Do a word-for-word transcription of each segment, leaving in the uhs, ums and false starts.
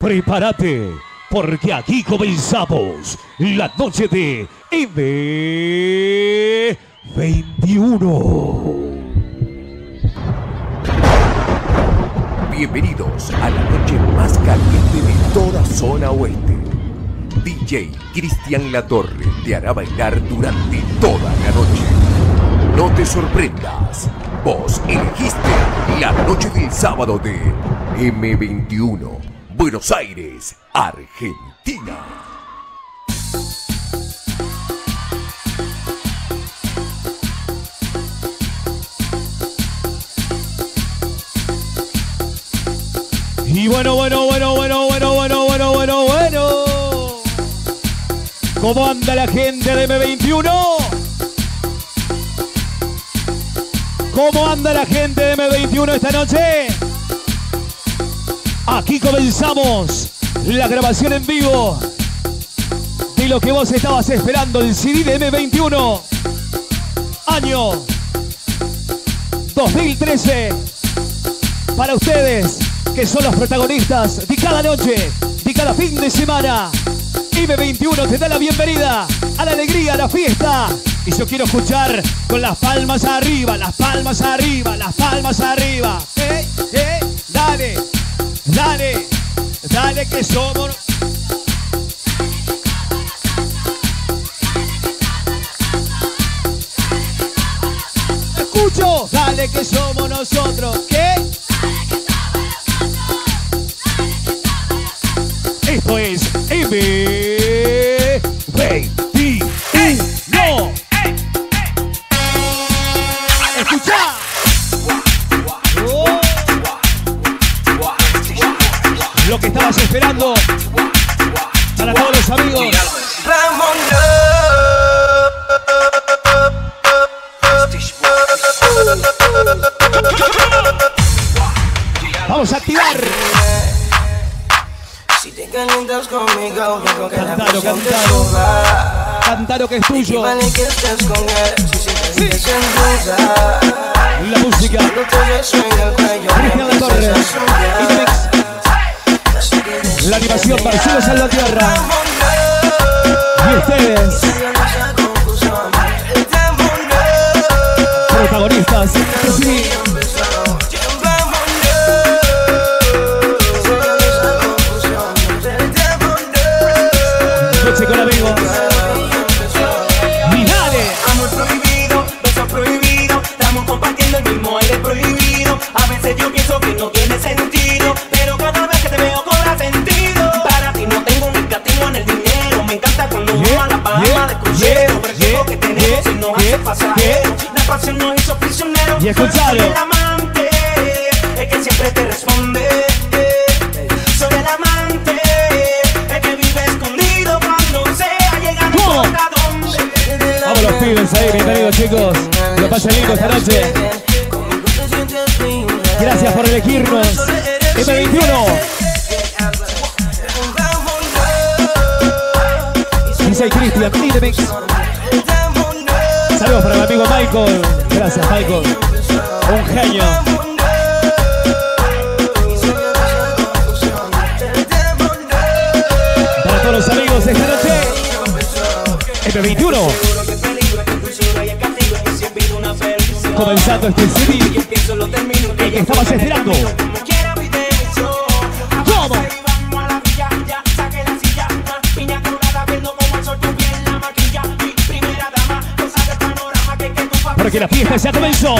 Prepárate, porque aquí comenzamos la noche de M veintiuno. Bienvenidos a la noche más caliente de toda zona oeste. D J Cristian Latorre te hará bailar durante toda la noche. No te sorprendas, vos elegiste la noche del sábado de M veintiuno, Buenos Aires, Argentina. Y bueno, bueno, bueno, bueno, bueno, bueno, bueno, bueno, bueno. ¿Cómo anda la gente de M veintiuno? ¿Cómo anda la gente de M veintiuno esta noche? Aquí comenzamos la grabación en vivo de lo que vos estabas esperando, el C D de M veintiuno. Año dos mil trece. Para ustedes, que son los protagonistas de cada noche, de cada fin de semana. M veintiuno te da la bienvenida a la alegría, a la fiesta. Y yo quiero escuchar con las palmas arriba, las palmas arriba, las palmas arriba. Eh, eh, dale, dale, dale que somos. Escucho, dale que somos nosotros. ¿Qué? Esto es M veintiuno. Escucha. Oh. Lo que estabas esperando para todos los amigos. Vamos a activar. Si te calientas conmigo, dejo que la Cantalo, presión te cantalo. suba. Cantalo que es tuyo. Vale que estés con él, si siempre Sí. vives en duda. La música. No te beso en el cuello, Cristian me Latorre. empiezas a soñar. Index. Así que decide La animación que Marcelo ya Salvatierra. vámonos. Y ustedes, Se llama esa confusión. El tiempo no. protagonistas. Sí. Empezó. Vámonos. Se llama esa confusión. El tiempo no. Noche con amigos. Y dale. Amor prohibido, beso prohibido, estamos compartiendo el mismo aire prohibido. A veces yo pienso que no tiene sentido, pero cada vez que te veo cobra sentido. Para ti no tengo un negativo en el dinero, me encanta cuando Yeah, vamos a la Bahama yeah, de crucero. yeah, Pero el tiempo que yeah, tenemos y nos yeah, hace pasajero. La pasión nos hizo prisioneros. Y escuchalo. Soy el amante, el que siempre te responde. Soy el amante, el que vive escondido cuando sea llega no ¿Cómo? importa dónde. Vamos los pibes ahí, bienvenidos chicos. Lo pasen lindo esta noche. Gracias por elegirnos. M veintiuno. Dice Cristian, Index. Saludos para mi amigo Michael. Gracias, Michael. Un genio. Para todos los amigos esta noche. M veintiuno. Comenzando este C D. El que estabas esperando. ¿Cómo? Porque la fiesta ya comenzó.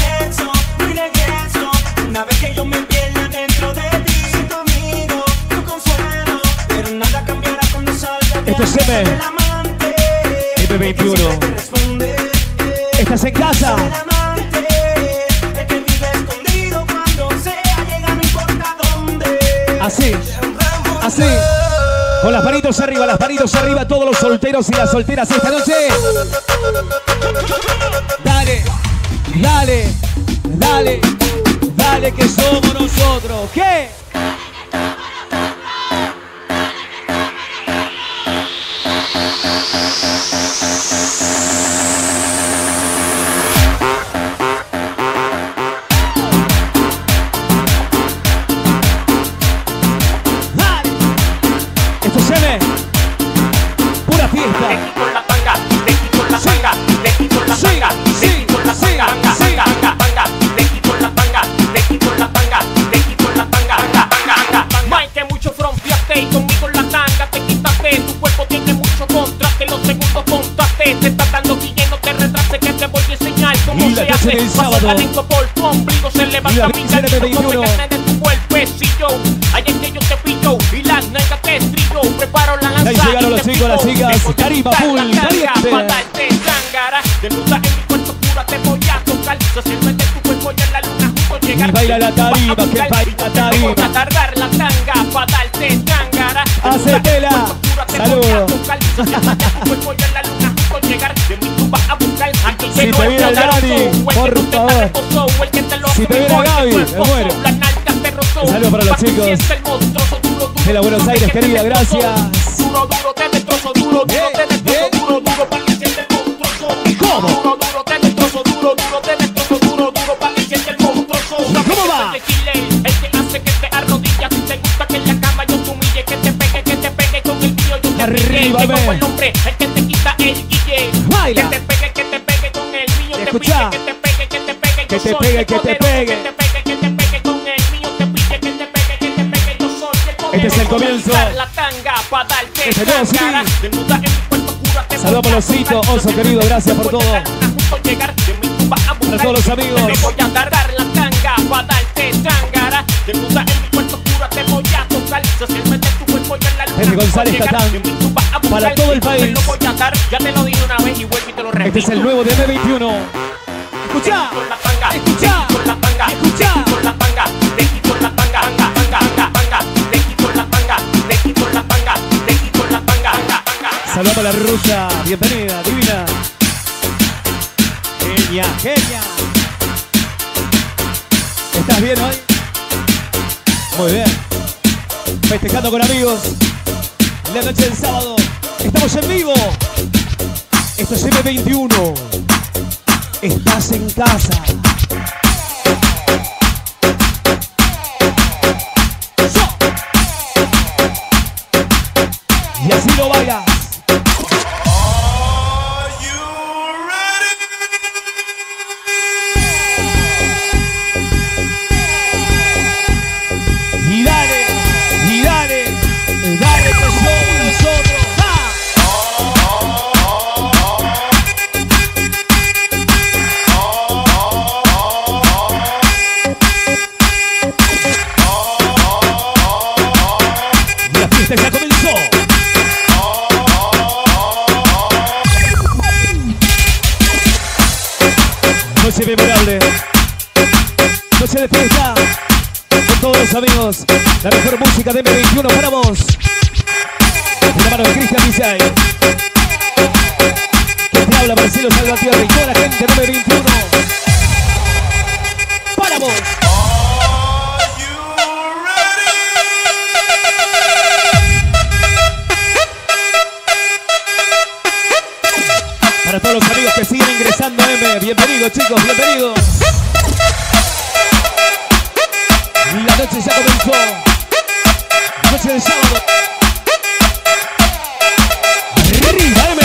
Una vez que yo me pierda dentro de ti, tu amigo, tu consuelo, pero nada cambiará cuando salga de Esto es M. el amante, M veintiuno. el que siempre te responde. Estás en casa. El amante, el que vive escondido cuando sea llega no importa dónde. Así. Así. Con las manitos arriba, las manitos arriba, todos los solteros y las solteras esta noche. Dale, dale, dale, dale que somos nosotros. ¿Qué? Dale. Adentro por tu ombligo se levanta mi M veintiuno. de tu cuerpecillo. Ahí es que yo te pillo y las nalgas te estrillo. Preparo la lanza. Ahí llegaron los chicos, las chicas. Tarima full, caliente. Para darte tangara. Desnuda en mi cuerpo pura te voy a tocar. Socialmente tu cuerpo ya en la luna junto llegar. Y baila la tarima, que baila la tarima. Voy a cargar la tanga para darte tangara. Hacetela. Saludos. Si te viene el Dani, por favor. Si te viene Gaby, me muero. Saludos para los chicos de la Buenos Aires, querida, gracias. Duro, duro, te destrozo, duro, duro, te destrozo, duro, duro, para que siente el monstruoso. ¿Cómo? Duro, duro, te destrozo, duro, duro, te destrozo, duro, duro, para que siente el monstruoso. ¿Cómo va? El que hace que te arrodillas, si te gusta que en la cama yo te humille, que te pegue, que te pegue con el mío, yo te Arriba, pegue. ve. Como el hombre, el que te quita el guille. Baila. Que te pegue, que te pegue con el mío, te Escucha. pille, que te pegue, que te pegue, Que yo te soy pegue, el que te poderoso, pegue. que te pegue, que te pegue con el mío, te pille, que te pegue, que te pegue, yo soy el poderoso. Este es el comienzo. La tanga pa' darte Este nuevo C D. tangara. Desnuda en mi cuerpo pura te Saludos voy por a los tocar. hitos, Oso querido, gracias por todo. Justo llegar de mi tumba a buscar. Para todos los amigos. Te voy a dar la tanga pa' darte tangara. Desnuda en mi cuerpo pura te voy a tocar. Socialmente tu cuerpo ya en la luna. Henry González Llegar Catán. de mi tumba a buscar. Para todo el Te país. lo voy a dar. Ya te lo dije una vez y vuelvo y te lo repito. Este es el nuevo de M veintiuno. Escucha. Con la tanga, Escucha. con la tanga, Escucha. con la tanga, te quito la tanga, tanga, tanga, tanga, tanga, te quito la tanga, te quito la tanga, te quito la tanga, tanga, tanga. Saludos a la rusa, bienvenida, divina. Genia, genia. ¿Estás bien hoy? Muy bien. Festejando con amigos. La noche del sábado. Estamos en vivo. Esto es M veintiuno. Estás en casa. So. Y así lo bailas. Y dale, y dale, dale que somos nosotros. ¡Ah! Y la fiesta ya comenzó. Noche memorable. Noche de fiesta. Con todos los amigos, la mejor música de M veintiuno para vos. De la mano de Cristian Vizay. Que te habla Marcelo Salvatierra y toda la gente de M veintiuno. Para vos. Para todos los amigos que siguen ingresando a M, bienvenidos chicos, bienvenidos. Y la noche ya comenzó. Noche del sábado. Arriba, M.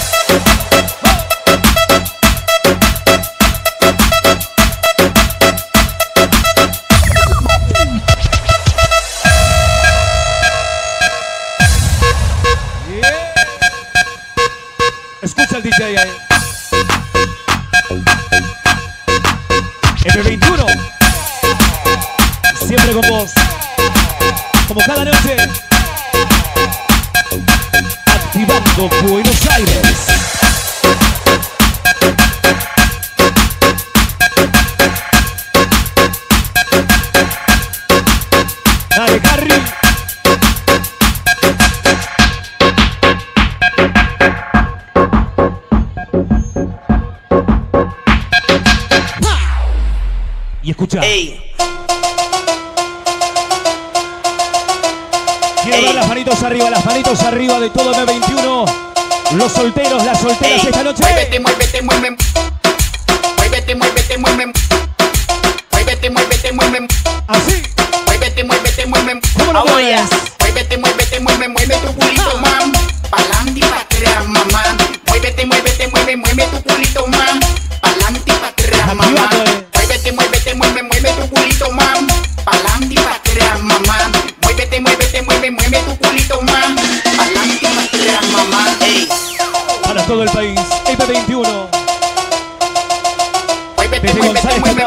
Yeah. Escucha el D J ahí. M veintiuno. Siempre con vos, como cada noche, activando Buenos Aires. Dale, Harry. Y escucha. Ey. Quiero ver las manitos arriba, las manitos arriba de todo M veintiuno. Los solteros, las solteras esta noche. Muévete, muévete, muévete. Muévete, muévete, muévete. Muévete, muévete, muévete. Así. Muévete, muévete, muévete. ¿Cómo lo mueves? Muévete, muévete, muévete, mueve tu culito, mam. Pa'lante y pa' atrás, mamá. Muévete, muévete, mueve, mueve tu culito, mam. Pa'lante y pa' atrás, mamá. Activando, eh. Muévete, muévete, mueve, mueve tu culito, mam. Pa'lante y pa' atrás, mamá. Muévete, muévete, mueve, mueve tu culito, mam. Pa'lante y pa' atrás, mamá. Ey. Para todo el país, M veintiuno. Muévete, Desde muévete, González muévete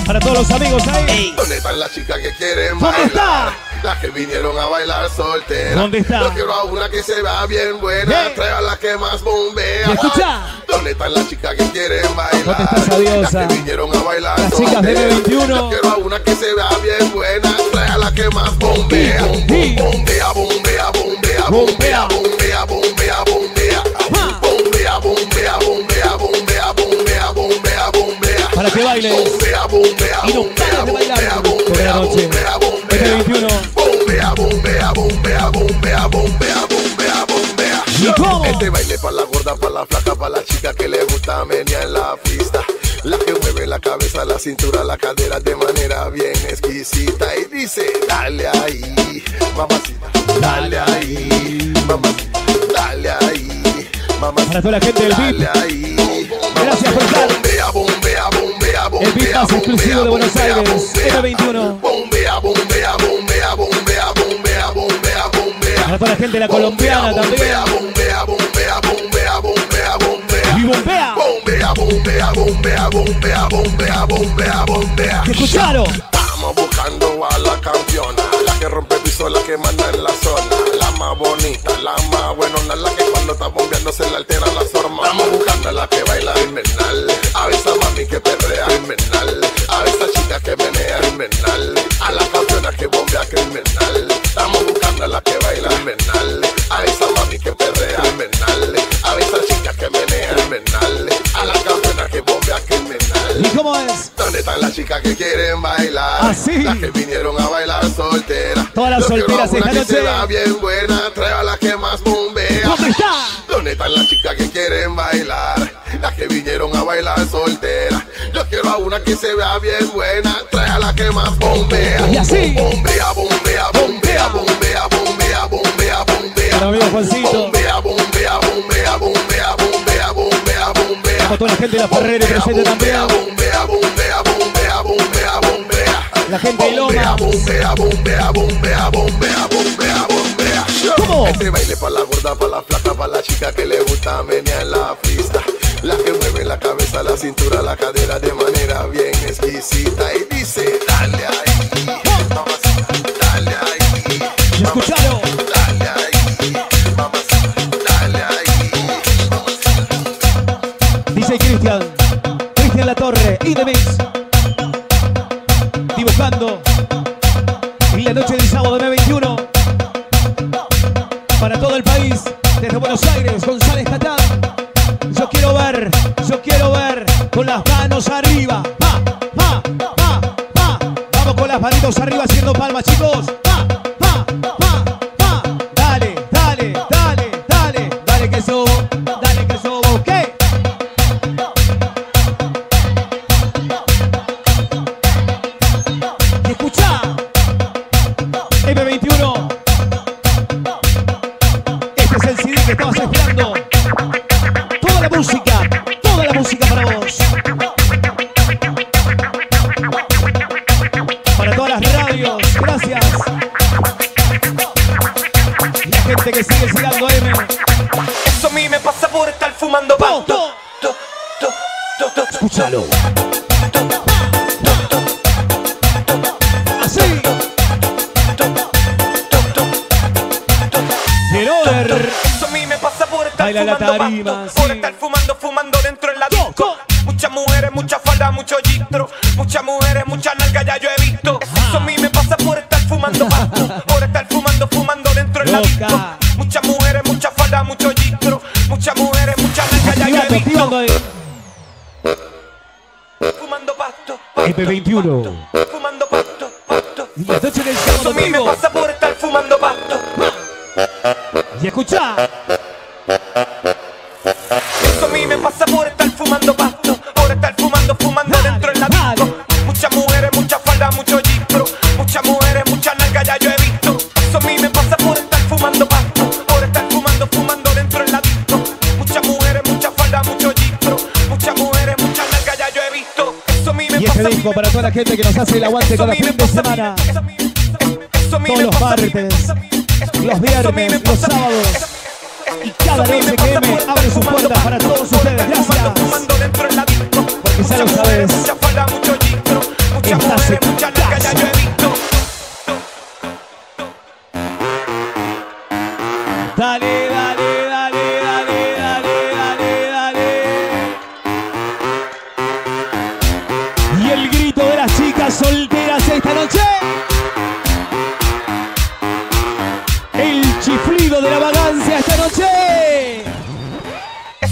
Para todos los amigos ahí. ¿Dónde están las chicas que quieren ¿Dónde bailar? está? Las que vinieron a bailar solteras. ¿Dónde está? Yo quiero a una que se vea bien buena. Hey. Trae a la que más bombea. Escucha. ¿Dónde están las chicas que quieren bailar? ¿Dónde está esa diosa? Las que vinieron a bailar Las chicas de M veintiuno. Yo quiero a una que se vea bien buena. Trae a la que más bombea. Sí. Bombea, bombea, bombea, bombea, bombea, bombea, bombea. Ah. Bombea, bombea, bombea, bombea, bombea, bombea, bombea. Para que bailes. Bombea, bombea, Y no bombea, pares de bailar. bombea, bombea, Buena noche. bombea, bombea. M veintiuno. Bombea, bombea, bombea, bombea, bombea, bombea, bombea. ¿Y cómo? Este baile para la gorda, para la flaca, para la chica que le gusta menear en la pista. La que mueve la cabeza, la cintura, la cadera de manera bien exquisita. Y dice, dale ahí, mamacita, dale ahí, mamacita, dale ahí, mamacita. Para toda la gente del V I P. Dale ahí. Gracias por estar. Bombea, bombea, bombea, bombea. El V I P más exclusivo de Buenos Aires. M veintiuno. Bombea, bombea, bombea, bombea, bombea, bombea, bombea. Para toda la gente de la colombiana también. Bombea, bombea, bombea, bombea, bombea, bombea. Y bombea. Bombea, bombea, bombea, bombea, bombea, bombea, bombea. ¿Escucharon? Estamos buscando a la campeona, la que rompe piso, la que manda en la zona, la más bonita, la más buenona, la que cuando está bombeando se le altera la forma. Estamos buscando a la que baila invernal, a esa mami que perrea invernal, a esa chica que menea invernal, a la campeona que bombea criminal. Estamos buscando a la que baila invernal, a esa mami que perrea invernal, a esa chica que menea invernal, a la campeona que bombea criminal. ¿Y cómo es? ¿Dónde están las chicas que quieren bailar? ¿Ah, sí? Las que vinieron a bailar solteras. Todas las Yo quiero solteras a una esta que noche. se vea bien buena, trae a la que más bombea. ¿Dónde está? ¿Dónde están las chicas que quieren bailar? Las que vinieron a bailar solteras. Yo quiero a una que se vea bien buena, trae a la que más bombea. Y así. Bombea, bombea, bombea, bombea, bombea, bombea, bombea. Para mi amigo Juancito. Bombea, bombea, bombea, bombea, bombea, bombea, bombea. Para toda la gente de la Ferreri presente también. Bombea, bombea, bombea, bombea, bombea. La gente de Bombea, Loma. bombea, bombea, bombea, bombea, bombea, bombea. ¿Cómo? Este baile para la gorda, para la flaca, para la chica que le gusta menear en la pista. La que mueve la cabeza, la cintura, la cadera de manera bien exquisita. Y dice, dale ahí, mamacita, dale ahí. ¿Y escucharon? Dale ahí, mamacita, dale ahí. Dice Cristian. Cristian Latorre y The Mix. Dibujando. En la noche del sábado de M veintiuno. Para todo el país. Desde Buenos Aires, González Catán. Yo quiero ver, yo quiero ver con las manos arriba. Pa, pa, pa, pa. Vamos con las manitos arriba haciendo palmas, chicos. Pa, pa, pa, pa. Dale, dale, dale, dale. Dale que subo, dale que subo. ¿Qué? Y escucha. M veintiuno. Este es el C D que estabas esperando. Toda la música, toda la música para vos. Para todas las radios, gracias. Y la gente que sigue sigando M. Eso a mí me pasa por estar fumando Po, pasto. to. To, to, to, to, Escúchalo. to, to, to, Así. Quiero ver. Eso a mí me pasa por estar Baila la fumando tarima, pasto. Por sí. estar fumando, fumando dentro en la Yo, disco. yo. Muchas mujeres, mucha falda, mucho gistro. Muchas mujeres, muchas nalgas ya yo he visto. Eso a mí me pasa por estar fumando pasto. Por estar fumando, fumando dentro en la Loca. disco. Muchas mujeres, mucha falda, mucho gistro. Muchas mujeres, muchas nalgas ya yo he Activando, visto. activando ahí. Fumando pasto. M veintiuno. Fumando pasto, pasto. Y la noche del Eso a sábado mí me vivo. pasa por estar fumando pasto. Y escucha. Eso a mí me pasa por estar fumando pasto. Por estar fumando, fumando Dale, dentro en la dale. disco. Muchas mujeres, mucha falda, mucho gistro. Muchas mujeres, muchas nalgas ya yo he visto. Eso a mí me pasa por estar fumando pasto. Por estar fumando, fumando dentro en la disco. Muchas mujeres, mucha falda, mucho gistro. Muchas mujeres, muchas nalgas ya yo he visto. Eso a mí me Y pasa. este disco para toda la gente que nos hace el aguante Eso a cada mí me fin de pasa, semana. eso a mí- eso a mí Todos me los pasa, martes, eso a mí- eso- los eso a mí viernes, me los pasa, sábados. eso- Y cada eso a mí noche me que pasa M por estar abre sus fumando puertas para pasto. todos Por ustedes. estar fumando, Gracias. fumando dentro en la disco. Porque ya lo Muchas mujeres, sabes. mucha falda, mucho gistro. Muchas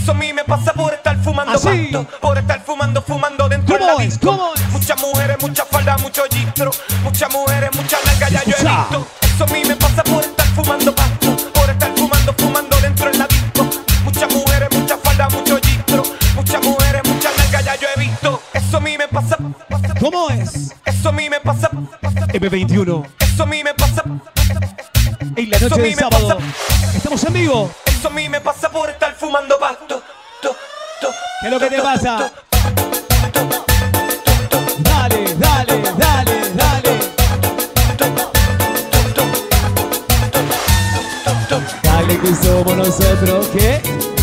Eso a mí me pasa por estar fumando Así. pasto, por estar fumando, fumando dentro de ¿Cómo la es? disco. ¿Cómo es? Muchas mujeres, mucha falda, mucho gistro. Muchas mujeres, mucha nalga, ya yo he Escucha. visto. Eso a mí me pasa por estar fumando pasto, por estar fumando, fumando dentro de la disco. Muchas mujeres, mucha falda, mucho gistro. Muchas mujeres, mucha nalga, ya yo he visto. Eso a mí me pasa. ¿Cómo es? Eso a mí me pasa. M veintiuno. Eso a mí me pasa. En la Eso a noche mí del me sábado. pasa. Estamos en vivo. Eso a mí me pasa por estar fumando pasto. To, to, ¿Qué es lo que te to, pasa? to, Dale, dale, dale, dale. Dale que somos nosotros, ¿qué?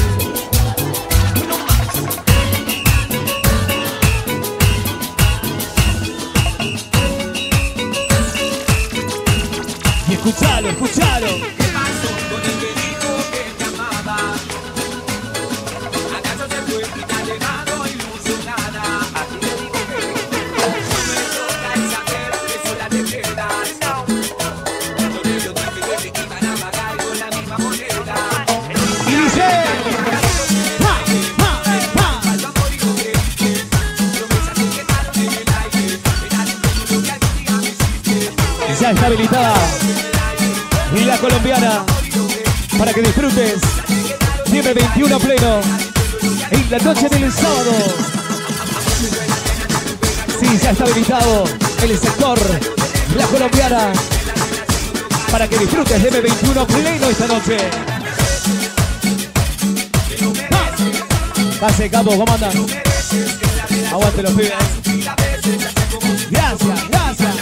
Y escuchalo, escuchalo. Y dice, ¡pa, pa, pa! Ya está habilitada y la colombiana para que disfrutes M veintiuno pleno en la noche del sábado. Sí, ya está habilitado el sector la colombiana para que disfrutes de M veintiuno pleno esta noche. Pase, capo, ¿cómo andan? Aguante los pibes. Gracias, gracias.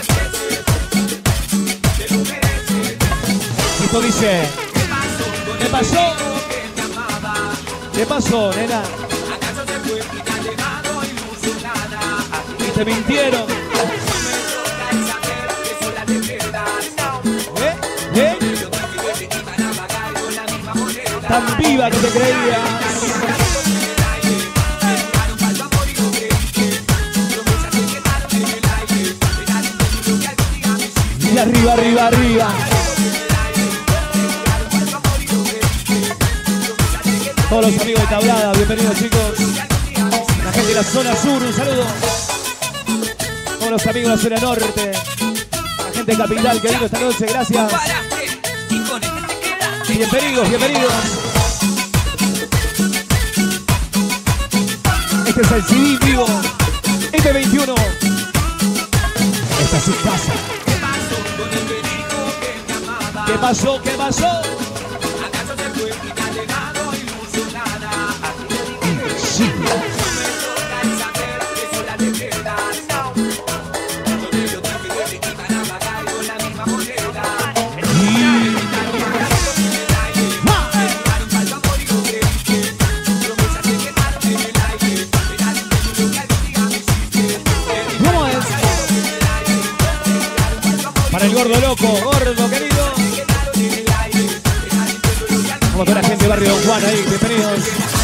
Esto dice, ¿qué pasó? ¿Qué pasó, nena? Y te mintieron. ¿Eh? ¿Eh? Tan viva que te creías. Y arriba, arriba, arriba. Todos los amigos de Tablada, bienvenidos chicos. La gente de la zona sur, un saludo. Todos los amigos de la zona norte. La gente de Capital que vino esta noche, gracias. Bienvenidos, bienvenidos. Este es el C D vivo. M veintiuno. Esta es su casa. ¿Qué pasó? ¿Qué pasó? Sí. ¿Cómo es? Para el gordo loco, gordo querido. Vamos con la gente de Barrio Don Juan ahí, bienvenidos.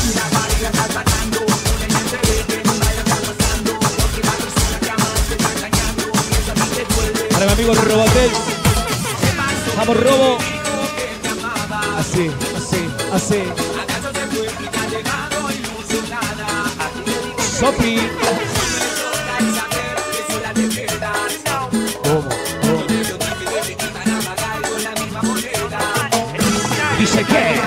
Para mi amigo Robotel. Vamos, Robo. Así, así, así. Sopi. ¿Cómo? ¿Cómo? Dice que.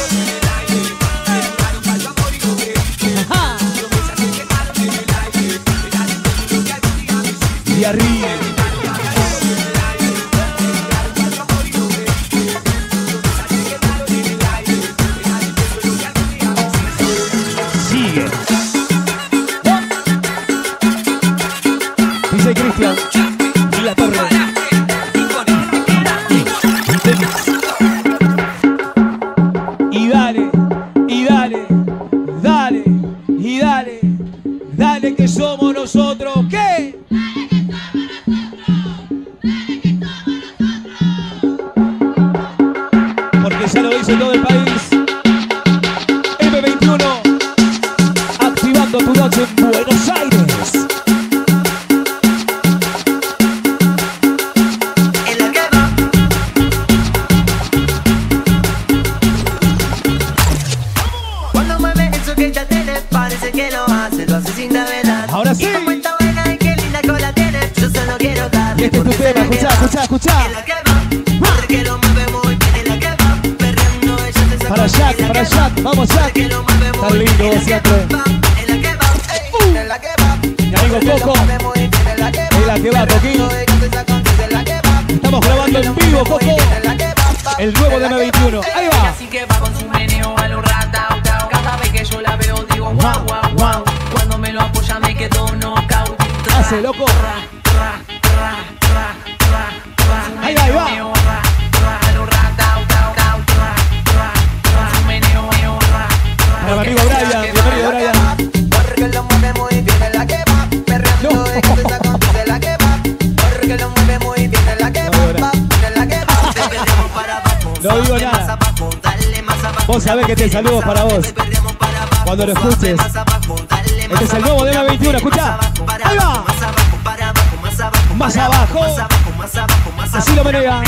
Ajá. Y arriba. Sigue. Dice Cristian. Y la torre. Y dale, y dale, dale, y dale, dale que somos nosotros, ¿qué? Porque ya lo dice todo el país. M veintiuno, activando tu noche en Buenos Aires. parece que lo hace, lo hace sin gravedad. Ahora sí. Y como está buena y qué linda cola tiene, yo solo quiero darle. Y este es tu tema, escuchá, escuchá, escuchá. Es la que va, porque lo mueve muy bien, es la que va, perreando ella se saca. Para Jack, para Jack, vamos Jack. Tan lindo vos siempre. Es la que va, es la que va. Mi amigo Coco. Es la que va, Es la que va, Coquín. Estamos grabando en vivo, Coco. El nuevo de M veintiuno. Ahí va. Así que va con su meneo a lo rata. Cada vez que yo la veo digo wow, wow, wow. Cuando me lo apoya me quedo knockout. Hace, loco. Ahí va, ahí va. Para mi amigo Brian, bienvenido Brian. Porque lo mueve muy bien, es la que va, perreando y que se saca de la que va. Porque lo mueve muy bien, es la que va, es la que va. Te perdemos para abajo, No digo nada. más abajo, dale más abajo. Vos sabés que te saludo para vos. Te perdemos para abajo, Cuando lo escuches. más abajo, dale más Este es el nuevo de M veintiuno, escuchá. Ahí va. Más abajo, para abajo, más abajo, Más para abajo. más abajo, más abajo, más abajo. Así lo meneas.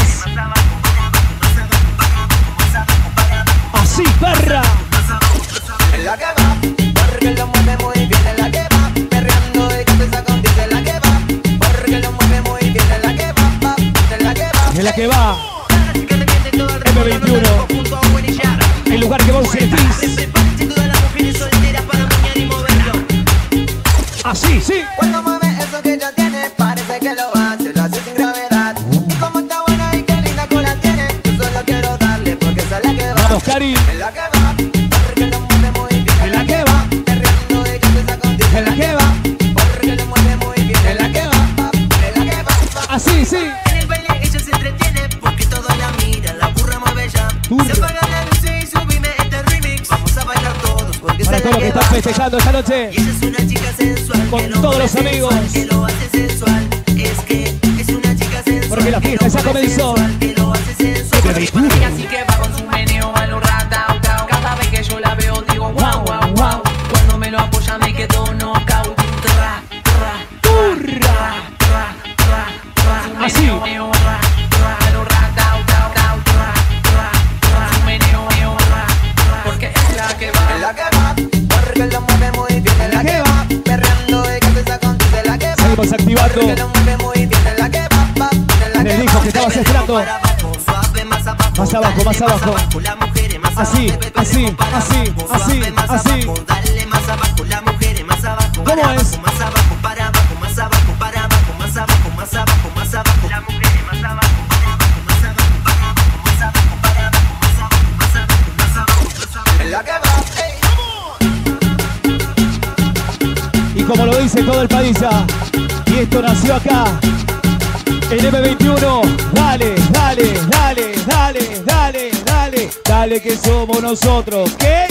Así, perra. Es la que va, porque lo mueve muy bien, es la que va, perreando y que se saca un dice, es la que va, porque lo mueve muy bien, es la que va, va, es la que va. Es la que va. M veintiuno. El lugar que vos sentís. Así, sí. Cuando mueve eso que ella tiene, parece que lo hace, lo hace sin gravedad. Y como está buena y qué linda cola tiene, yo solo quiero darle porque esa es la que va. Vamos, Cari. Es la que va, porque lo mueve muy bien, Es la que va. perreando y que se saca un dice, Es la que va. porque lo mueve muy bien, es la que va, va, es la que va, va. Así, sí. En el baile ella se entretiene porque todos la miran, la burra mueve ya. Turra. Se apaga la luz y subime este remix. Vamos a bailar todos porque Para esa todos los que es la están que va. festejando esta noche. Y ella es una chica sensual Con que lo todos mueve los amigos. sensual, que lo hace sensual. Es que es una chica sensual Porque la que fiesta lo ya mueve comenzó. sensual, que lo hace sensual. M veintiuno. Y así que va con su meneo a lo rata. Cada vez que yo la veo digo wow, wow, wow. Cuando me lo apoya me quedo knockout. Tra, tra, Turra. Así. Porque es la que va. Es la que va, porque lo mueve muy bien, es la que va, perreando y que se saca un dice, es la que va. Seguimos activando. Porque lo mueve muy bien, es la que va, va, es la Les que dijo va. que estabas esperando. Para abajo, suave, más abajo, Más abajo, más dale abajo. las mujeres más Así, abajo, así, para así, abajo, así, suave, más así. abajo, dale más abajo, las mujeres más abajo, ¿Cómo para es? abajo, más abajo, para abajo, más abajo, para abajo, más abajo, más abajo, más abajo, las mujeres más abajo, para abajo, más abajo, para abajo, más abajo, para abajo, más abajo, más abajo, más abajo, más abajo. Es la que va, ey. Y como lo dice todo el país, ah, y esto nació acá, en M veintiuno. Dale, dale, dale, dale, dale, dale, dale que somos nosotros. ¿Qué?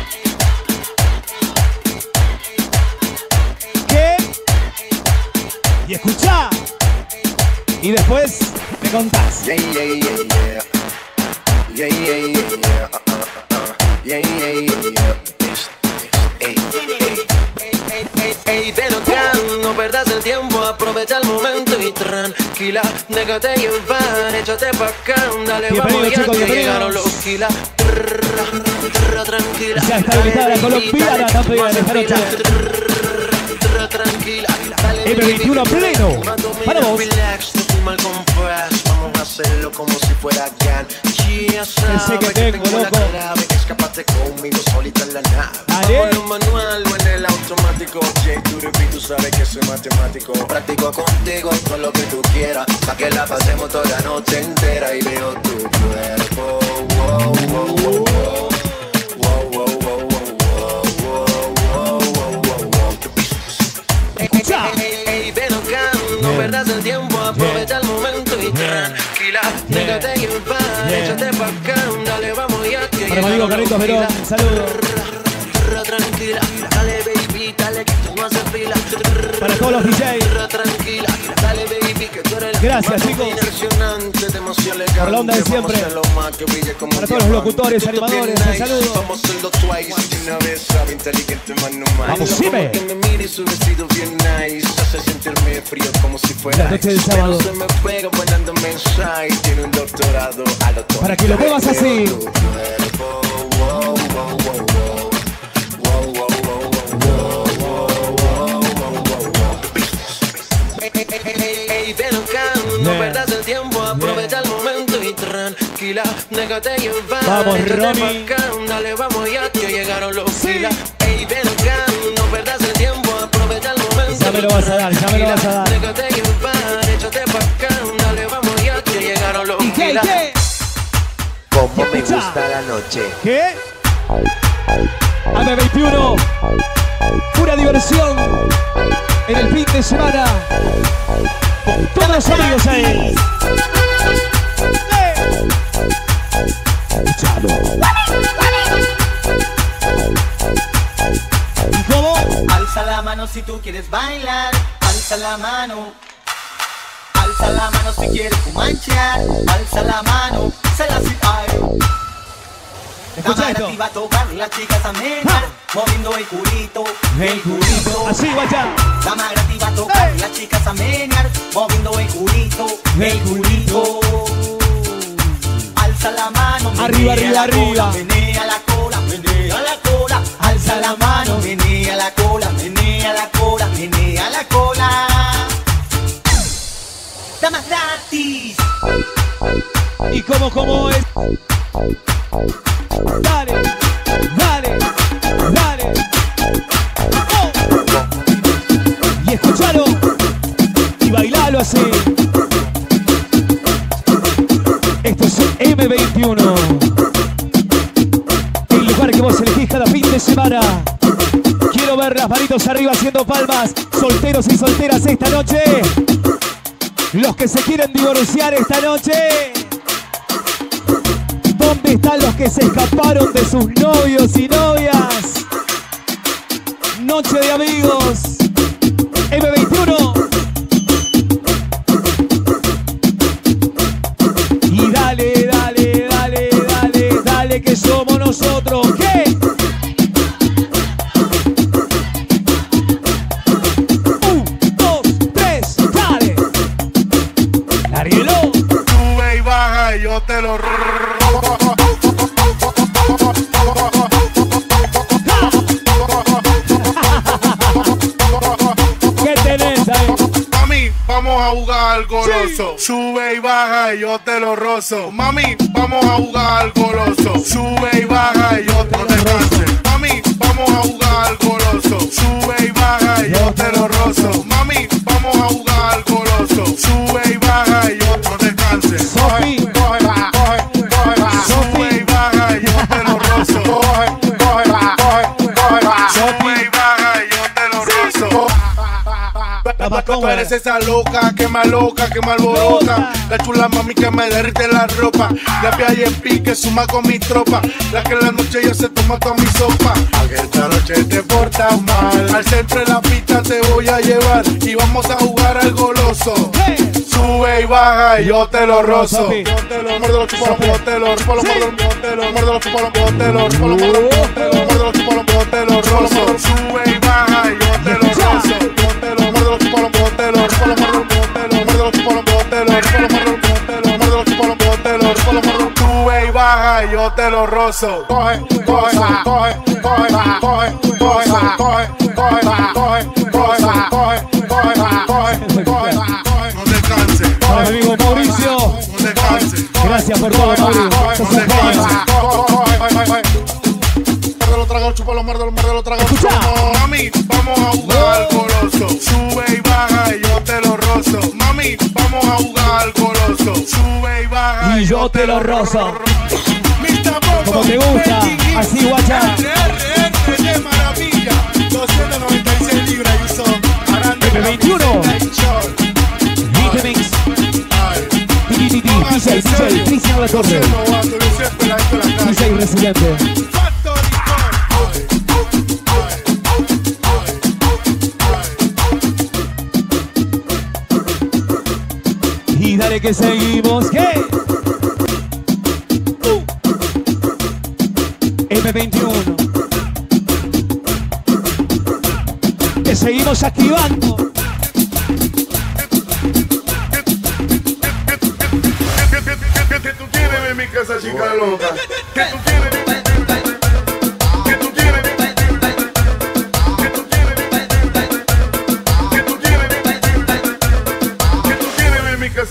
¿Qué? Y escuchá. Y después me contás. Yeah, yeah, yeah, yeah. Yeah, yeah, yeah, yeah. Uh, uh, uh. Yeah, yeah, yeah, yeah. Ey, ey. Ey, ven acá, no perdas el tiempo, aprovecha el momento y tranquila, déjate llevar, échate pa' acá, dale, Bienvenido, vamos ya chicos, que bienvenidos. llegaron los kilas. Trrr, tranquila, Ya está habilitada la colombiana también esta noche. Trrr, tranquila, dale, M veintiuno pleno, para vos. Relax, no estoy mal compás, vamos a hacerlo como si fuera Gan. Ya Ese que sabes tengo, la loco. clave, escapate conmigo solita en la nave. Dale. Vamos en lo manual o en el automático. J two the beat, tú sabes que soy matemático. Practico contigo con lo que tú quieras, pa' que la pasemos toda la noche entera y veo tu cuerpo. Wow, wow, wow, wow. Wow, wow, wow, wow, wow, wow, wow, wow, wow. Escuchá. Ey, ey, ven acá, no perdas el tiempo, aprovecha el momento y tranquila, déjate llevar, échate pa' acá, dale, vamos ya que Para mi amigo Carlitos Verón, saludos. tranquila, dale baby, dale que tú no haces fila. Para todos los D Js. Tranquila, dale baby que tú eres el Gracias, más chicos. impresionante, demasiado elegante. Por la onda de siempre. Vamos a hacerlo más que brille como Para un todos los diamante. locutores, Tú animadores, bien un nice, saludo. Vamos a hacerlo twice, de una vez sabe inteligente más no más. Vamos, Lo Sime. como que me mire y su vestido bien nice, hace sentirme frío como si fuera La noche del ice. sábado. Pero se me pega mandando mensaje, tiene un doctorado a lo tonto. Para que lo muevas así. Tu cuerpo, wow, wow, wow, wow. Wow, wow, wow, wow, fila. Déjate llevar. Vamos, échate Ronnie. pa' acá, dale, vamos ya que llegaron los filas. Ey, ven acá, no perdas el tiempo, aprovecha el momento. Ya me lo vas a dar, ya me lo vas a dar. Déjate llevar, échate pa' acá, dale, vamos ya que llegaron los ¿Y qué? ¿Y filas. qué? Como me Escucha. gusta la noche. ¿Qué? A M veintiuno. Pura diversión. En el fin de semana. Con todos los amigos ahí. ¡Eh! ¿Y cómo? Alza la mano si tú quieres bailar, alza la mano. Alza la mano si quieres fumanchear, alza la mano, se la si ay. Escucha esto. La va a tocar, las chicas a menear, moviendo el culito, el culito. Así, vaya. La magrativa va a tocar, las chicas a menear, moviendo el culito, el culito. Alza la mano, Arriba, menea arriba, la cola, arriba. menea la cola, menea la cola. Alza la mano, menea la cola, menea la cola, menea la cola. Damas gratis. ¿Y cómo, cómo es? Dale, dale, dale. Oh. Y escuchalo. Y bailalo así. Esto es M veintiuno. El lugar que vos elegís cada fin de semana. Quiero ver las manitos arriba haciendo palmas. Solteros y solteras esta noche. Los que se quieren divorciar esta noche. ¿Dónde están los que se escaparon de sus novios y novias? Noche de amigos. M veintiuno. Y dale, dale, dale, dale, dale, que somos nosotros. ¿Qué? Un, dos, tres, dale. Arielo. Sube y baja y yo te lo ¿Qué tenés ahí? Mami, vamos a jugar al goloso. Sube y baja y yo te lo rozo. Mami, vamos a jugar al goloso. Sube y baja y yo te lo canse. Mami, vamos a jugar al goloso. Sube y baja y yo te lo rozo. Mami, vamos a jugar al goloso. Sube y baja y yo no descanse. Sofi. Coge, coge, coge, coge. Sube y baja y yo te lo rozo. Coge, coge, coge, coge. Sube y baja y yo te lo rozo. Tú eres esa loca que me aloca, que me alborota. La chula mami que me derrite la ropa. La P I P que suma con mi tropa. La que en la noche ya se toma toda mi sopa. A que esta noche te portas mal. Al centro de la pista te voy a llevar. Y vamos a jugar al goloso. Sube y baja y yo te lo rozo. Yo te lo muerdo, lo chupo, lo muerdo, te lo chupo, lo muerdo, yo te lo muerdo, lo chupo, lo muerdo, te lo chupo, lo muerdo, yo te lo muerdo, lo chupo, lo muerdo, te lo rozo. Sube y baja y yo te lo rozo. Yo te lo muerdo, lo chupo, lo muerdo, te lo chupo, lo muerdo, yo te lo muerdo, lo chupo, lo muerdo, te lo chupo, lo muerdo, yo te lo muerdo, lo chupo, lo muerdo, te lo chupo, lo muerdo. Sube y baja y yo te lo rozo. Coge, coge, coge, coge, coge, coge, coge, coge, coge, coge, coge, coge, coge, coge. No descanses. Para mi amigo Mauricio. No descanses. Gracias por todo, Mauricio. Sos un genio. Lo trago, chupo, lo muerdo, lo muerdo, lo trago. Escucha. Mami, vamos a jugar al goloso. Sube y baja y yo te lo rozo. Mami, vamos a jugar al goloso. Sube y baja Y yo te lo rozo. Como te gusta, así guacha. ¡Qué maravilla! doscientas noventa y seis libras y son M veintiuno. D J Mix. D J, D J, Cristian La Torre. D J Residente. Y dale que seguimos. ¿Qué? Uh. M veintiuno. Que seguimos activando. ¿Qué tú tienes en mi casa, chica loca? ¿Qué tú tienes? ¿Qué tú tienes? ¿Qué tú tienes? ¿Qué tú tienes? ¿Qué tú tienes en mi casa, chica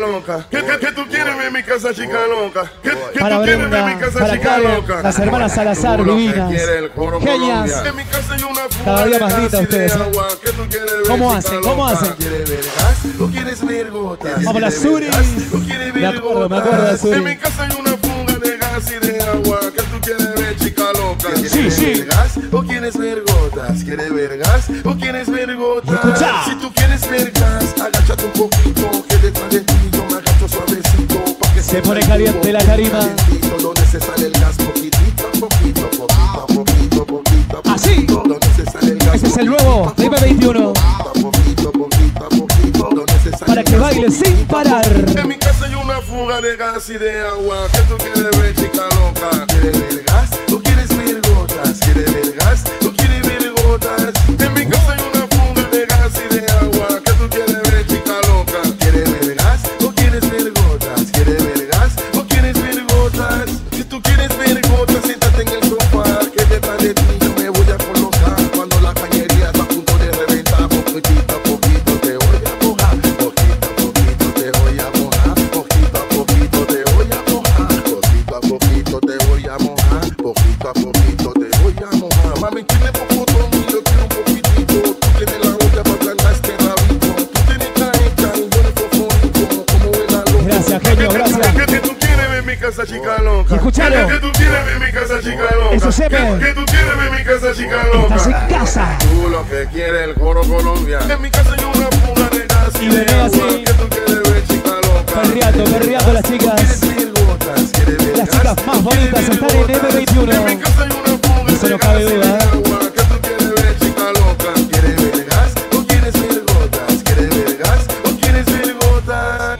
loca? ¿Qué, qué, qué tú quieres ver en mi casa, chica loca? ¿Qué, qué Para tú quieres ver en mi Brenda, casa, para chica Karen, loca? las hermanas Salazar, Tú lo que divinas, quieres, el coro genias. Colombia. En mi casa hay una fuga Cada día de más gas lindas y de ustedes, ¿eh? agua. ¿Qué tú quieres ver, ¿Cómo chica hacen? ¿Cómo loca? hacen? ¿Quieres ver gas o quieres ver gotas? Vamos, la Suri. Me acuerdo, me acuerdo de Suri. En mi casa hay una fuga de gas y de agua. ¿Qué tú quieres ver, chica loca? Sí, sí. ¿Quieres ver gas o quieres ver gotas? ¿Quieres ver gas o quieres ver gotas? Escucha. Si tú quieres ver gas, agáchate un poquito, que detrás de ti yo me agacho suavecito. Pa' que Se pone caliente la tarima. calientito, donde se sale el gas, poquitito, poquito, poquito, poquito, poquito, Así. donde se sale el gas. Este es el nuevo de M veintiuno. Poquito, poquito, poquito, donde se sale Para el que gas, baile poquito, sin parar. En mi casa hay una fuga de gas y de agua. ¿Qué tú quieres ver, chica loca? ¿Quieres ver gas o quieres ver gotas? ¿Quieres ver gas o quieres ver gotas? En mi casa hay una fuga de gas y de agua. ¿Qué tú quieres ver, chica loca? ¿Quieres ver gas o quieres ver gotas? ¿Quieres ver gas o quieres ver gotas? Si tú quieres ver gotas, siéntate en el sofá, que detrás de ti yo me voy a colocar. Cuando la cañería está a punto de reventar, poquito a poquito te voy a mojar, poquito a poquito te voy a mojar, poquito a poquito te voy a mojar, poquito a poquito te voy a mojar, poquito a poquito te voy a mojar. Mami, tiene poco y yo quiero un poquitito. Tú tienes la olla para plantar este rabito. Tú tienes caeta y yo le fofónico, como el aló. Gracias, genio, gracias. ¿Qué, qué tú quieres ver en mi casa, chica loca? Y escuchalo. ¿Qué, qué tú quieres ver en mi casa, chica loca? Eso se ve. ¿Qué, qué tú quieres ver en mi casa, chica loca? Estás en casa. Tú lo que quieres, el coro Colombia. En mi casa hay una fuga de gas y Y de venía agua. así. ¿Qué tú quieres ver, chica loca? Perreando, perreando las chicas. ¿Quieres ver gotas? ¿Quieres ver Las gas? chicas más bonitas ¿Quieres ver están en gotas? M veintiuno. En mi casa hay una fuga Eso de no cabe gas y duda, de ¿eh? agua. ¿Qué tú quieres ver, chica loca? ¿Quieres ver gas o quieres ver gotas? ¿Quieres ver gas o quieres ver gotas?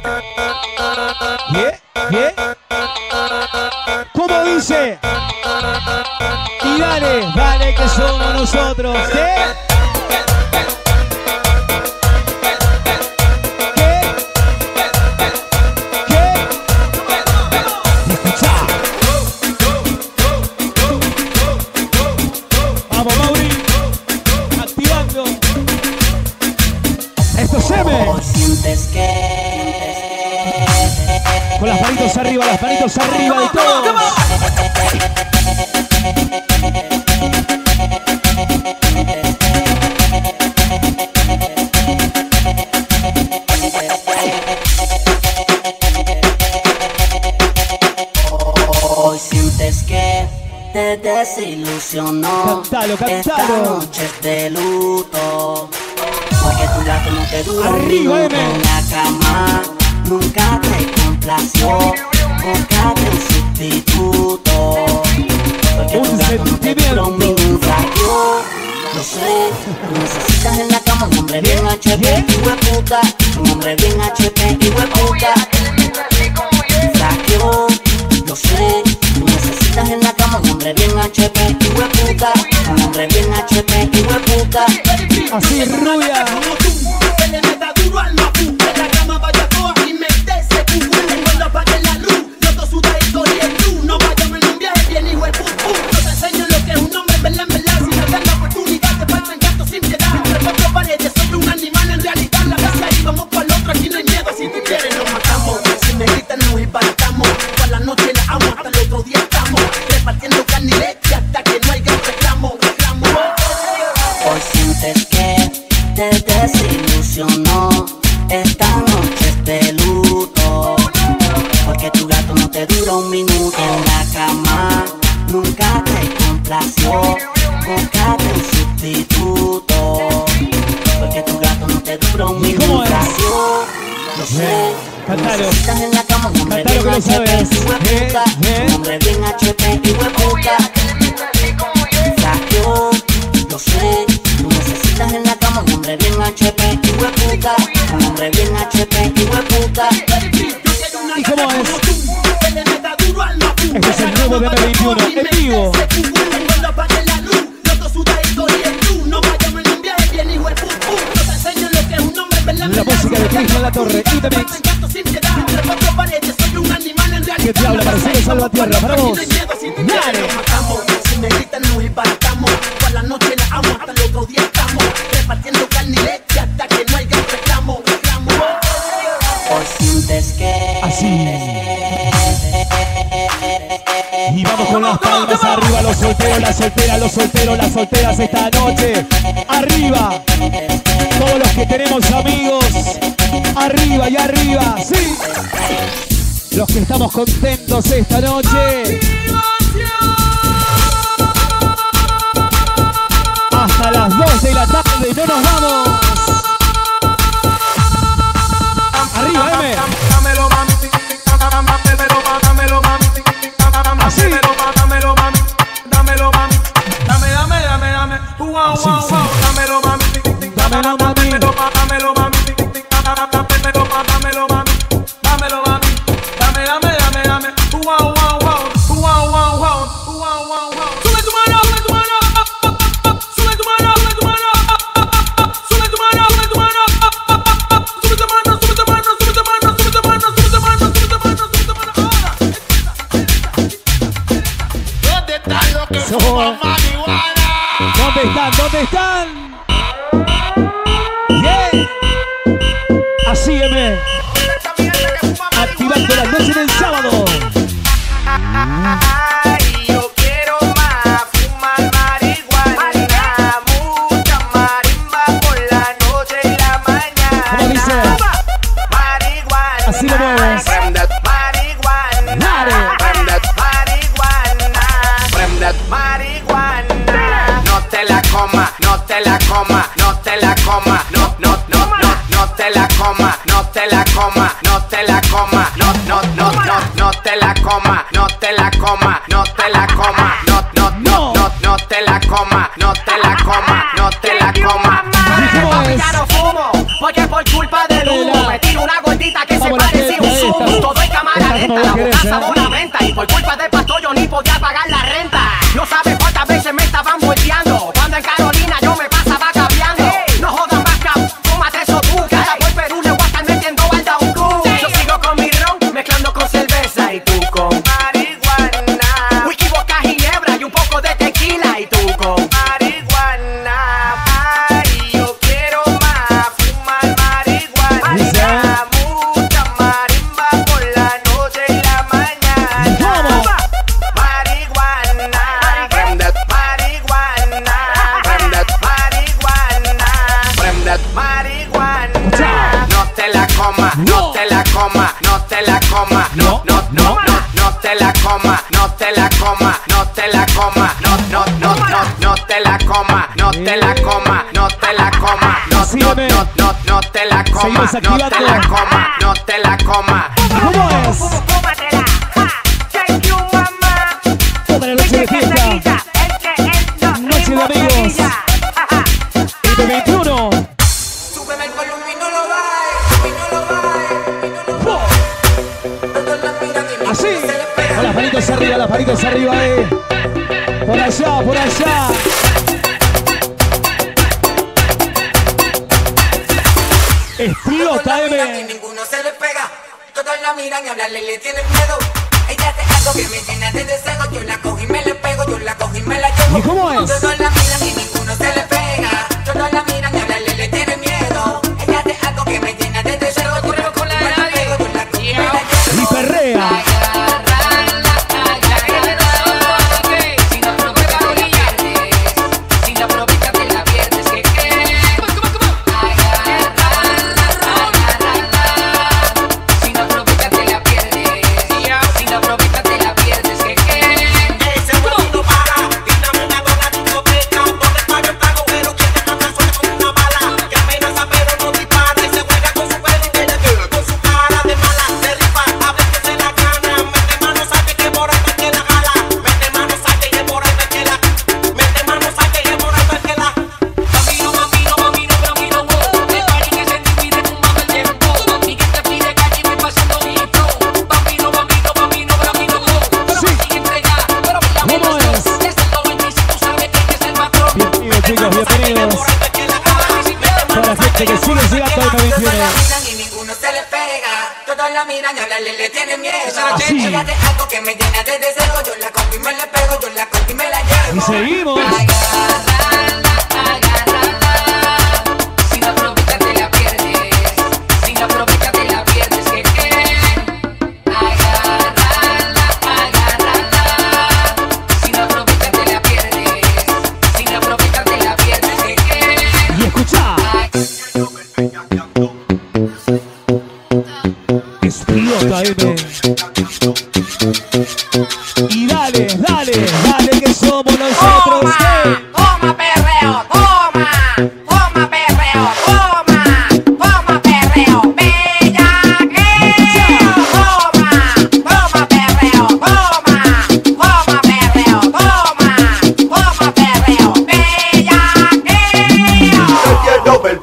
¿Qué? ¿Qué? ¿Cómo dice? Y dale, dale que somos nosotros. ¿Qué? ¿Qué? ¿Qué? Escuchá. Vamos, Mauri. Activando. Esto se ve. Hoy sientes que Con las manitos arriba, las manitos arriba de todos. hoy sientes que te desilusionó. Cántalo, cántalo. Esta noche es de luto, porque tu gato no te duró un Arriba, minuto M. en la cama. Nunca te complació, búscate un sustituto, porque Un tu gato no te duró un sentimiento. minuto. Yo lo sé, tú necesitas en la cama un hombre bien H P y hueputa, un hombre bien H P y hueputa. Saqueo, yo sé, tú necesitas en la cama un hombre bien H P y hueputa, un hombre bien H P y hueputa. Así, rubia. Que le meta duro al mapú, que la cama vaya toda y me dé ese cucú. Cuando apague la luz, yo to sudadito y el tú. No vayamos en un viaje bien hijo de pupú. Yo te enseño lo que es un hombre en verdad, en verdad. Si me dan la oportunidad te paso en gato sin piedad. Entre cuatro paredes soy un animal en realidad. La casa y vamos para el otro, aquí no hay miedo. Si tú quieres nos matamos, si me gritan nos embarcamos. Toda la noche la amo, hasta el otro día estamos repartiendo carne y leche hasta que no haya reclamo, reclamo. Hoy sientes que te desilusionó, esta noche es de luto, porque tu gato no te dura un minuto en la cama. Nunca te complació, búscate un sustituto, porque tu gato no te dura un ¿Y cómo minuto. es? Yo sé, Cántalo. necesitas en la cama un hombre Cántalo bien que lo H P sabes. y hueputa, Eh, eh. un hombre bien H P y hueputa. Saqueo, yo sé, tú necesitas en la cama un hombre bien H P y hueputa, un hombre bien H P y hueputa. ¿Y cómo es? Que le meta duro al mapú, Este es el nuevo de M veintiuno en vivo. cuando apague la luz, yo to sudadito y el tú. No vayamos en un viaje bien hijo de pupú. Yo te enseño lo que es un hombre en verdad, en La verdad. música de Cristian Latorre y The Mix. Entre cuatro paredes soy un animal en realidad. Que te habla Marcelo Salvatierra, para vos. Dale. Nos matamos, si me gritan nos embarcamos. Toda la noche la amo, hasta el otro día estamos repartiendo carne y leche hasta que no haya reclamo, reclamo. Hoy sientes solteros, las solteras, los solteros, las solteras esta noche. Arriba. Todos los que tenemos amigos. Arriba y arriba. Sí. Los que estamos contentos esta noche. Hasta las dos de la tarde. No nos vamos. Arriba, M. Así. Dámelo, mami. Dámelo, mami. Dame, dame, dame, dame. Wow, Así, wow, sí. wow. Dámelo, mami. Dámelo, mami. Dámelo, dámelo, mami. Dámelo, dámelo, mami. Dámelo, mami. Dame, dame, dame, dame. Wow, wow, wow. Wow, wow, wow. Wow, wow, wow. Sube tu mano, sube tu mano. Sube tu mano, sube tu mano. Sube tu mano, sube tu mano. Sube tu mano, sube tu mano, sube tu mano, sube tu mano, sube tu mano, sube tu mano, sube tu mano. ¿Dónde están los que Eso. fuman marihuana? ¿Dónde están? ¿Dónde están? Yeah. Así, M. Activando la noche del sábado. Ay, yo quiero más, fumar marihuana, mucha marimba por la noche y la mañana. ¿Cómo dice? Marihuana. Así lo mueves. Marihuana. Dale. Marihuana. Marihuana. No te la coma, no te la coma, no te la coma, no, no, no, no, no te la coma, no te la coma, no te la coma, no, no, no, no, no te la coma, no te la coma, no te la coma, no, no, no, no, no te la coma, no te la coma, no te la coma. ¿Cómo es? Ya no fumo, porque por culpa del humo me tiro una gordita que se Vamos, la parece gente, un zumo. esta. Todo en cámara Esta lenta, como la vos querés, boca ¿eh? sabor a menta. Y por culpa del pastor yo ni podía pagar la renta. No sabes cuántas veces me estaban volteando. Cuando en Carolina yo me pasaba cambiando. No jodan más cap, tómate eso tú. Que ahora por Perú le voy a estar metiendo al down cool. Yo sigo con mi ron, mezclando con cerveza. Y tú con marihuana, whisky, vodka, ginebra y un poco de tequila. Y tú con marihuana. Ay, yo quiero más, fumar marihuana, mucha marimba por la noche y la mañana. Vamos. Marihuana, marihuana, marihuana, marihuana. No te la coma, no te la coma, no te la coma, no, no, no, no, no te la coma, no te la coma, no te la coma, no, no, no, no, no te la coma, no te la coma, no te la coma, no, no, no, no, no te la coma, no te la coma, no te la coma. ¿Cómo es? Cómatela, thank you mamá. Toda la noche de fiesta. Noche de amigos. M veintiuno. Súbeme el volumen y no lo bajes, y no lo bajes, y no lo bajes. Todos la miran y Así. ninguno se le pega. Con las manitos arriba, las manitos arriba, eh. Por allá, por allá. Explota, Todos la miran y M. ninguno se le pega. Todos la miran y hablarle le tienen miedo. Ella hace algo que me llena de deseo. Yo la cojo y me le pego, yo la cojo y me la llevo. ¿Y cómo es? Todos la miran y ninguno se le pega. Todos la miran y hablarle le tienen miedo. Ella hace algo que me llena de deseo. Yo la cojo y me la pego, yo la cojo y me la llevo. Y perrea. Ese huevo no para, díname una dona discoteca, donde paga el pago, pero quien te mata suena como una bala, que amenaza pero no dispara, y se juega con su pelo y te la con su cara de mala, se rifa, a ver que se la gana, mete mano, saque que por ahí me que la jala, mete mano, saque que por ahí me que la, mete mano, saque que por ahí me que la. Bambino, bambino, bambino, bambino, wow, el party que se divide en un mapa el tiempo, y que te pide calle y me pasando mi flow, bambino, bambino, bambino, bambino, wow, pero Sí. sin entregar, pero mira, ¿Cómo mira, es? desde el noventa y cinco sabes quién es el patrón. Bienvenidos, chicos, bienvenidos. Para la gente que sigue llegando al M veintiuno. Todos la miran y ninguno se le pega. Todos la miran y hablarle le tienen miedo. Así. Ella hace algo que me llena de deseo. Yo la cojo y me la pego, yo la cojo y me la llevo. Y seguimos. Agárrala, agárrala. Si no aprovechas te la pierdes. Si no aprovechas te la pierdes. ¿Qué qué? Agárrala, agárrala. Si no aprovechas te la pierdes.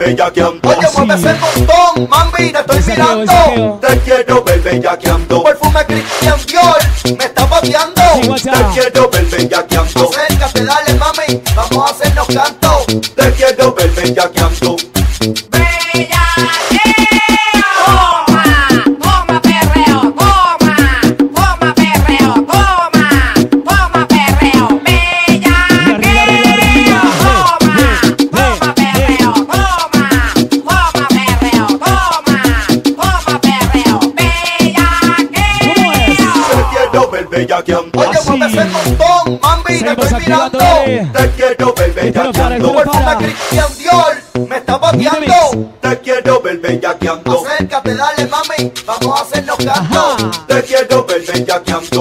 bellaqueando. Oye, mueve ese montón, mami, te estoy Saqueo, mirando. saqueo. Te quiero ver bellaqueando. Perfume Christian Dior, me está pateando. Sí, guacha. Te quiero ver bellaqueando. Acércate, dale, mami, vamos a hacernos canto. Te quiero ver bellaqueando. Oye, mueve ese montón, mami, te Seguimos estoy activando, mirando. dale. Te quiero ver Esto no para, esto bellaqueando. no Perfume para. Christian Dior, me está pateando. Remix. Te quiero ver bellaqueando. Acércate, dale, mami, vamos a hacernos canto. Ajá. Te quiero ver bellaqueando.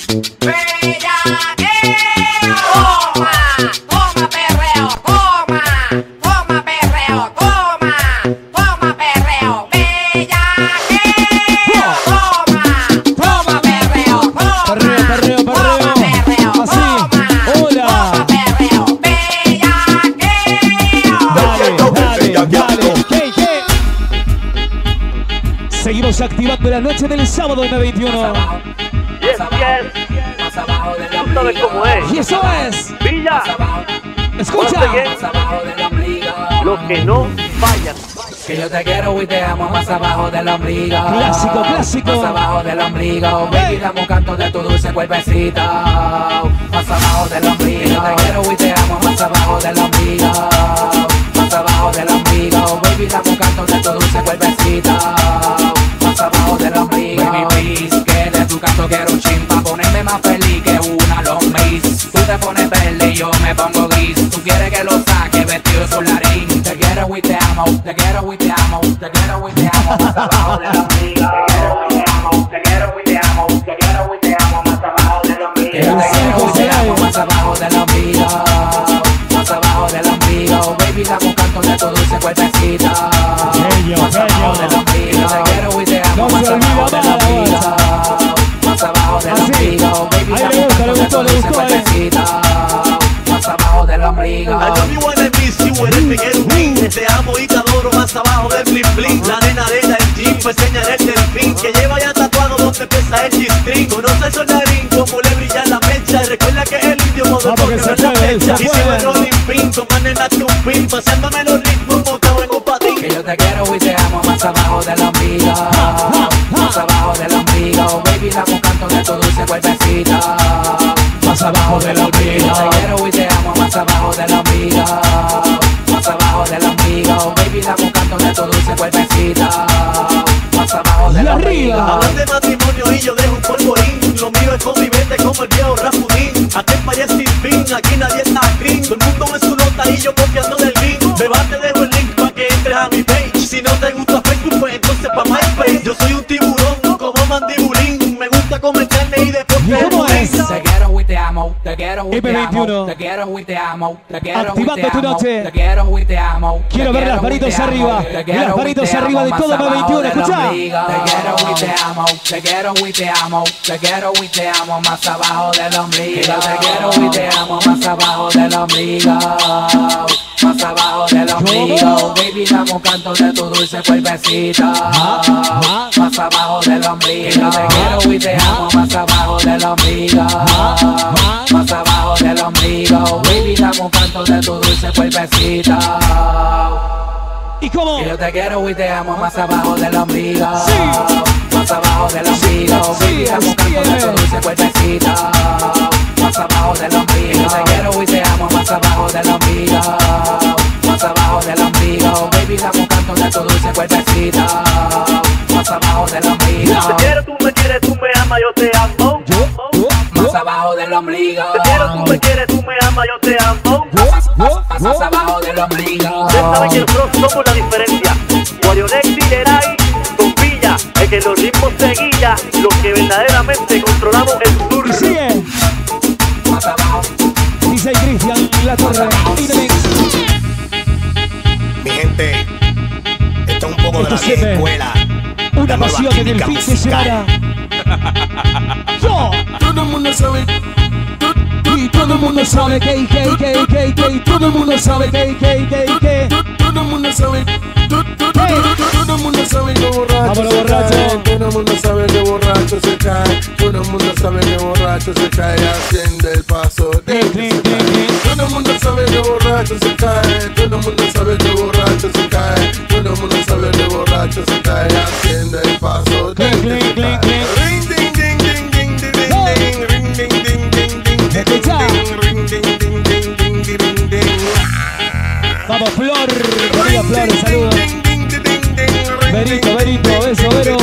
Perreo, perreo, perreo. Así. Hola. Dale, dale, dale. ¿Qué, qué? Seguimos activando la noche del sábado M veintiuno. Yes, yes. Tú sabes cómo es. Y eso es. Villa. Escucha. Once again, los que no fallan. Que yo te quiero y te amo más abajo del ombligo. Clásico, clásico. Más abajo del ombligo. Baby, dame un canto de tu dulce cuerpecito. Más abajo del ombligo. Que yo te quiero y te amo más abajo del ombligo. Más abajo del ombligo. Baby, dame un canto de tu dulce cuerpecito. Más abajo del ombligo. Baby, please, que de tu canto quiero un chin pa' ponerme más feliz que una lombriz. Tú te pones verde y yo me pongo gris. Tú quieres que lo saque vestido solarín. Te quiero y te amo, te quiero y te amo, te quiero y te amo más abajo del ombligo. Te quiero y te amo, te quiero y te amo, te quiero y te amo más abajo del ombligo. Te quiero y te amo más abajo del ombligo. Más abajo del ombligo. Baby, dame un canto de tu dulce cuerpecito. Más abajo del ombligo. Te quiero y te amo más abajo del ombligo. Más abajo del ombligo. Baby, dame un canto de tu dulce cuerpecito. Más abajo del ombligo. I know you wanna miss you, eres mi querubín. Te amo y te adoro más abajo del bling bling. La nena de la jeep, pues enseñar el delfín que lleva ya tatuado donde empieza el G-string. Conoce el sonarín, como le brilla la mecha. Y recuerda que el indio modo Ah, porque no se es la puede, fecha. se Y si puede. me rolling pin, con más nena que un pin. Pasándome los ritmos, montado en un patín. Que yo te quiero y te amo más abajo del ombligo. Más abajo del ombligo. Baby, dame un canto de tu dulce cuerpecito. Más abajo del ombligo. Te quiero y te amo más abajo del ombligo. Más abajo del ombligo. Baby, dame un canto de tu dulce cuerpecito. Más abajo del Y ombligo. arriba. Hablar de matrimonio y yo dejo un polvorín. Lo mío es convivente como el viejo Rafudín. Aquí en País sin fin, aquí nadie está green. Todo el mundo en su nota y yo copiando del link. Beba, te dejo el link para que entres a mi page. Si no te gusta Facebook, pues entonces pa' MySpace. Yo soy un tiburón como mandibulín. Me gusta comer carne y después ¿Y cómo es? Te quiero y te amo, te quiero y te M amo, veintiuno. te quiero y te amo, te quiero y Activando te tu amo, noche. te quiero y te amo. Quiero te ver las quiero y manitos te amo, arriba, te las quiero y manitos te arriba amo de más todo M abajo veintiuno, del escucha. ombligo. Te quiero y te amo, te quiero y te amo, te quiero y te amo más abajo del ombligo. Te quiero y te amo más abajo del ombligo. Más abajo del ombligo. Baby, dame un canto de tu dulce cuerpecito. Más abajo del ombligo. Te quiero y te amo más abajo del ombligo. Más abajo del ombligo. Baby, dame un canto de tu dulce cuerpecito. ¿Y cómo? Que yo te quiero y te amo más abajo del ombligo. Sí. Más abajo del ombligo. Sí, Baby, dame un canto de tu dulce cuerpecito. Más abajo del ombligo. Yo te quiero y te amo más abajo del ombligo. Más abajo del ombligo. Baby, dame un canto de tu dulce cuerpecito. Más abajo del ombligo. Te quiero, tú me quieres, tú me amas, yo te amo. Yo, yo, Más abajo del ombligo. Te quiero, tú me quieres, tú me amas, yo te amo. yo, yo, Más abajo del ombligo. Ustedes saben que nosotros somos la diferencia. Guarionex y Leray, con Villa, el que los ritmos seguilla, los que verdaderamente controlamos el sur. y sigue. Más abajo. Dice Cristian La Torre. Y de mix. Mi gente, esto es un poco de Esto la se vieja ve. escuela. Una La nueva pasión en el química fin de musical. semana. Yo. Todo el mundo sabe. Y todo el mundo sabe que, que, que, que, que, todo el mundo sabe que, que, que, que. Todo el mundo sabe, todo el mundo sabe que borracho Vámonos, se borracho. cae. Todo el mundo sabe que borracho se cae. Todo el mundo sabe que borracho se cae haciendo el paso de Clink, clink, clink, clink. todo el mundo sabe que borracho se cae. Todo el mundo sabe que borracho se cae. Todo el mundo sabe que borracho se cae haciendo el paso de Clink, clink, clink, clink. Ring, ding, ding, ding, ding, ding, ding, ring, ding, ding, ding, ding, ding, Escucha. ring, ding, ding, ding, ding, ding, ding. Vamos, Flor. Querida Flor, saludos. Berito, Berito, beso, Vero.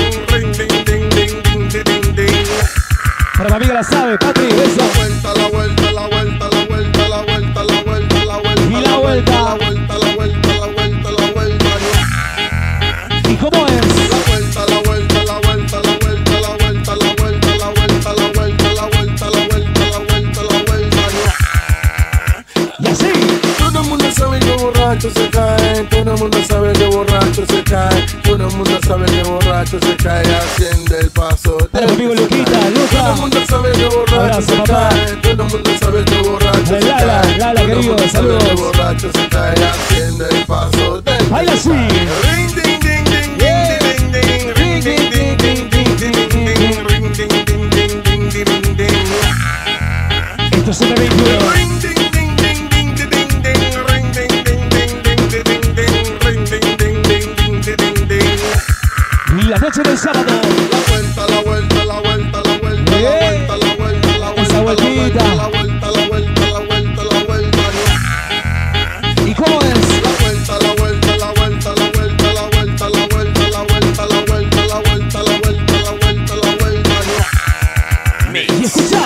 Para mi amiga la sabe, Patri, beso. La vuelta, la vuelta, la vuelta, la vuelta, la vuelta, la vuelta, la vuelta, Y la vuelta. la vuelta, la vuelta, la vuelta, la vuelta. ¿Y cómo es? La vuelta, la vuelta, la vuelta, la vuelta, la vuelta, la vuelta, la vuelta, la vuelta, la vuelta, la vuelta, la vuelta, la vuelta. Y así. Todo el mundo sabe que borracho se cae. Todo el mundo sabe que borracho se cae. Todo el mundo sabe que borracho se cae haciendo el paso. Para mi amigo Luquita, Todo el Luca. mundo sabe que borracho Abrazo, se papá. cae. Todo el mundo sabe que borracho se Lala, cae. Lala, Todo el querido, mundo sabe saludos. que borracho se cae haciendo el paso. Baila así. Ring, ding, ding, ding, ding, ding, ding, ring, ding, ding, ding, ding, ding, ding, ring, ding, ding, ding, ding, ding, ding. Esto es M veintiuno. Ring, ding, ding, ding, ding, ding, ding, ring, ding, ding, ding, ding, ding, ding, ring, ding, ding, ding, ding, ding, ding. Y la noche del sábado. La vuelta, la vuelta, la vuelta, la vuelta, la Bien. vuelta, la vuelta, la vuelta, Esa la vueltita. vuelta, la vuelta, la vuelta, la vuelta, la vuelta. ¿Y cómo es? La vuelta, la vuelta, la vuelta, la vuelta, la vuelta, la vuelta, la vuelta, la vuelta, la vuelta, la vuelta, la vuelta, la vuelta. Y escucha.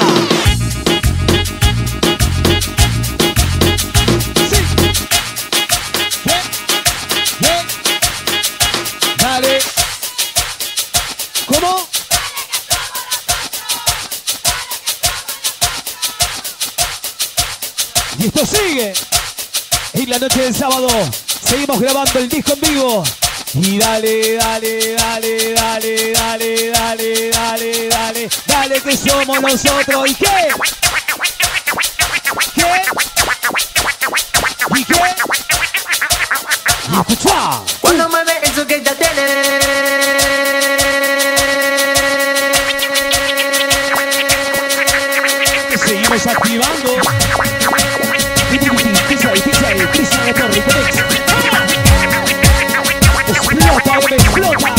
Sí. ¿Qué? ¿Qué? Dale. ¿Cómo? Y esto sigue. Y la noche del sábado seguimos grabando el disco en vivo. Y dale, dale, dale, dale, dale, dale, dale, dale, dale que somos nosotros. ¿Y qué? ¿Qué? ¿Y qué? Y escuchá. Cuando mueve eso que ya tiene. Seguimos activando. Pisa ahí, pisa ahí, pisa la torre, Tex. Explota, bebé, explota.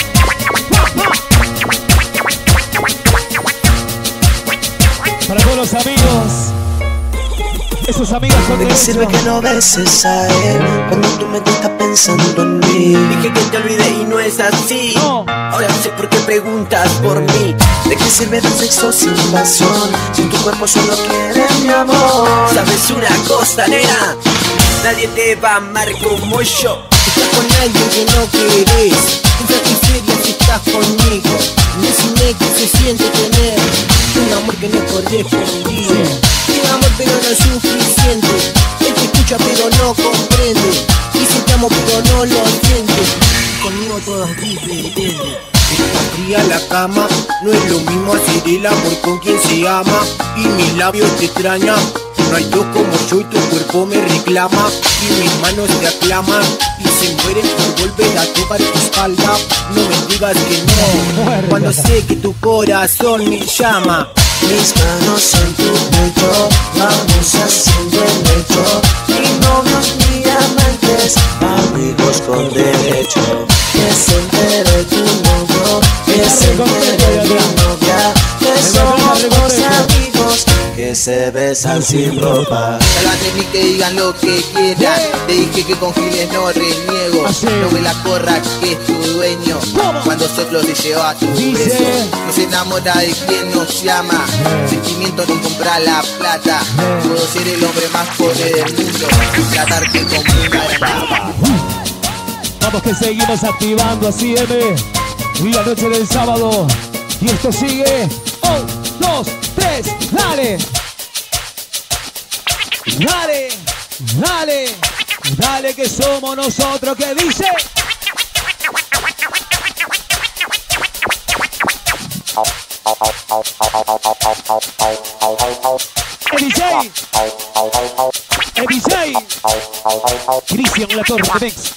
Para todos los amigos, esos amigos son ¿De de qué sirve que no beses a él cuando tu mente está pensando en mí? Dije que te olvidé y no es así. No. Ahora sé por qué preguntas por mí. ¿De qué sirve el sexo sin pasión si tu cuerpo solo quiere mi amor? ¿Sabes una cosa, nena? Nadie te va a amar como yo. Estás con alguien que no querés. Piensa que seria si estás conmigo. Decime que se siente tener un amor que no es correspondido. Tiene amor pero no es suficiente. Él te escucha pero no comprende. Dice te amo pero no lo siente. Conmigo todo es diferente. Está fría la cama, no es lo mismo hacer el amor con quien se ama. Y mis labios te extrañan. No hay dos como yo y tu cuerpo me reclama. Y mis manos te aclaman y se mueren por volver a tocar tu espalda. No me digas que no, cuando sé que tu corazón me llama. Mis manos en tu pecho, vamos haciendo el lecho. Ni novios ni amantes, amigos con derecho. Que se entere tu novio, que se entere mi novia. Que somos dos amigos que se besan sin ropa. Salvate ni que digan lo que quieran. Te dije que con giles no reniego. No me la corra que es tu dueño. Cuando soplo se lleva tu beso. No se enamora de quien nos llama. Sentimiento no compra la plata. Puedo ser el hombre más pobre del mundo y tratarte como una esclava. Vamos que seguimos activando así, M. Y la noche del sábado. Y esto sigue. Un, dos, tres, dale. Dale, dale, dale que somos nosotros que dice. El D J. El D J. Cristian La Torre de Mix.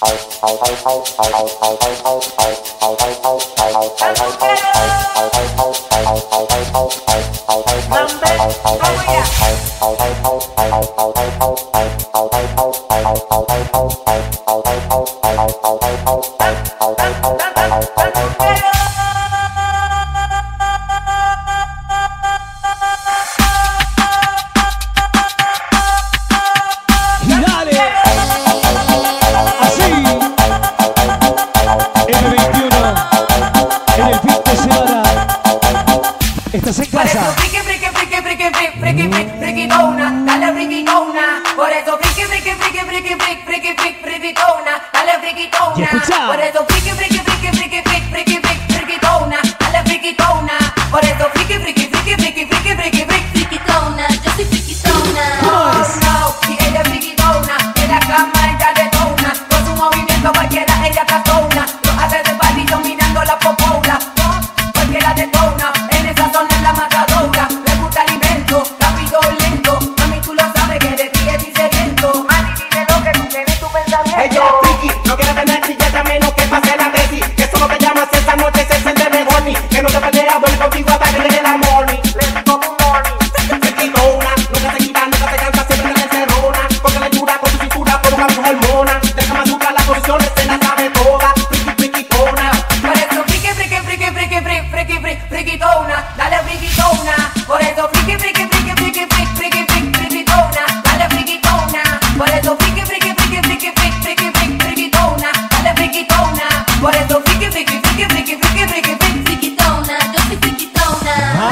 Estás en casa. Por eso friki, friki, friki, friki, friki, friki, friki, frikitona, dale frikitona. Por eso friki, friki, friki, friki, friki, friki, friki, frikitona, dale frikitona. Por eso friki, friki, friki, friki, friki, friki, friki, frikitona, dale frikitona. Por eso friki, friki, friki, friki, friki, friki, friki, frikitona. Yo soy frikitona. Oh no, y ella es frikitona, en la cama ella detona, con su movimiento cualquiera ella catona. Lo hace de palito mirando la popola, cualquiera detona. La matadora, le gusta alimento, rápido o lento. Mami, tú lo sabes que de ti es diferente. Mami, dime lo que tú tienes tu pensamiento. Ella es friki, no quiere tener brillante a menos que pase la tesis. Que solo te llamas esta noche, se siente de horny. Que no te pelea, vuelve contigo hasta que le dé la morning. Le digo tu morning. Frikitona, nunca se quita, nunca se cansa, siempre le encerrona. Porque le ayuda con su cintura por una mujer mona. Deja más azúcar, las posiciones se las sabe todas. Friki, frikitona. Por eso friki, friki, friki, friki, friki, friki, friki, frikitona. Dale frikitona. Por eso friki, friki, friki, friki, friki, friki, friki, frikitona. Dale frikitona. Por eso friki, friki, friki, friki, friki, friki, friki, frikitona. Dale frikitona. Por eso friki, friki, friki, friki, friki, friki, friki, frikitona. Yo soy frikitona.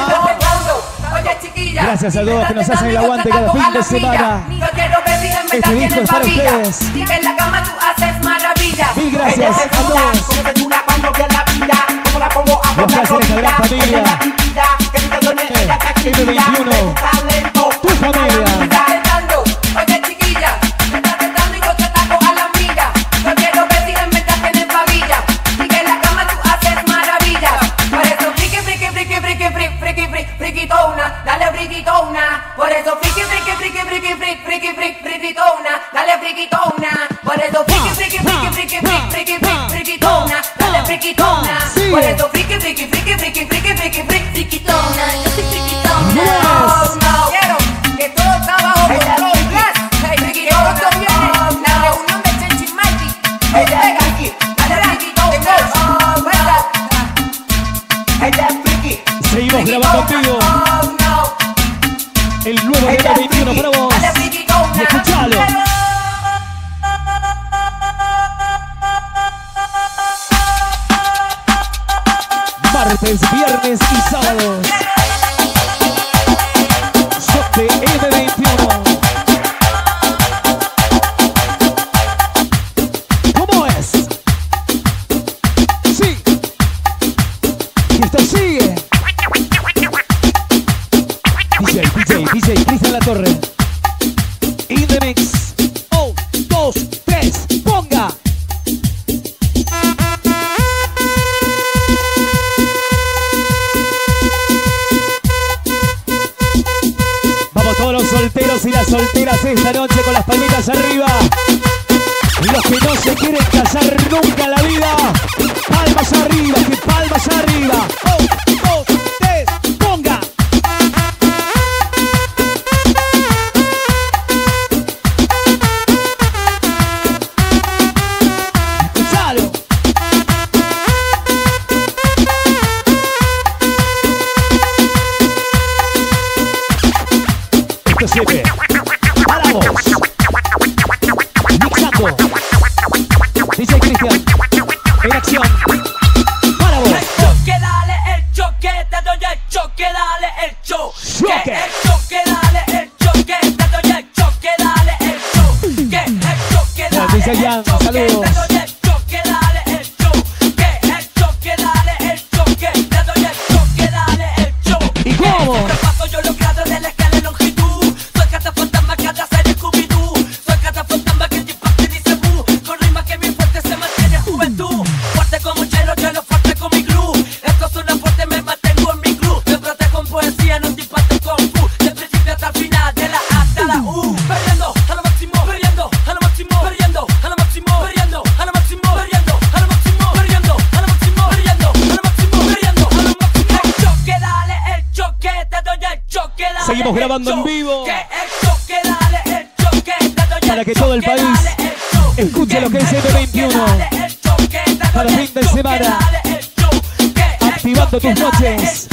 Oye, chiquilla. Gracias a todos que nos hacen el aguante cada fin de semana. Yo quiero ver si en verdad tienes familia. Y en la cama tú haces maravilla. Mil gracias a todos. Cuando ve la vida, como la pongo a los placeres de la gran familia. M veintiuno, tu familia. Oye, chiquilla, me estás tentando y yo te ataco a la milla. Yo quiero ver si en verdad tienes familia. Y que en la cama tú haces maravillas. Por eso friki, friki, friki, friki, friki, friki, friki, frikitona, dale frikitona. Por eso friki, friki, friki, friki, friki, friki, friki, frikitona, dale frikitona. Por eso friki, friki, friki, friki, friki, friki, friki, frikitona, dale frikitona. Por eso friki, friki, friki, friki, friki, friki, friki, frikitona. Yo soy frikitona. Oh no, quiero que todo está bajo control. Hey, frikitona, esto viene la reunión de Chenchi Mighty. Ella es friki, dale frikitona. Oh, verdad. Ella es friki. Seguimos grabando contigo. El nuevo M veintiuno para vos. Y escuchalo. Martes, viernes y sábados. Sote M veintiuno. ¿Cómo es? Sí. Y esto sigue. D J, D J, D J, Cristian La Torre. In the mix. Un, dos, tres, ponga. Vamos todos los solteros y las solteras esta noche con las palmitas arriba. Los que no se quieren casar nunca en la vida. Palmas arriba, que palmas arriba. Un, dos, tres, ponga. Escuchalo. Esto siempre para vos. Mixando. D J Cristian en acción. Para vos. El choque, dale el choque, te doy el choque, dale el choque. Choque. El choque, dale el choque, te doy el choque, dale el choque. El choque, Bueno, dale D J Jan, el choque, te saludos. doy el choque, dale el choque. El choque, dale el choque, te doy el choque, dale el choque. ¿Y cómo? Te paso yo los grados de la escala de longitud. Soy catafantasma que atrás de Scooby-Doo. Soy catafantasma que te impacta y dice boo. Con rima que mi fuerte se mantiene juventud. Fuerte como un chelo, chelo fuerte con mi glue. Esto suena fuerte, me mantengo en mi club. Me protejo con poesía, no te impacto con fu. De principio hasta el final, grabando en vivo. Para que todo el país escuche lo que es M veintiuno. Para fin de semana, activando tus noches.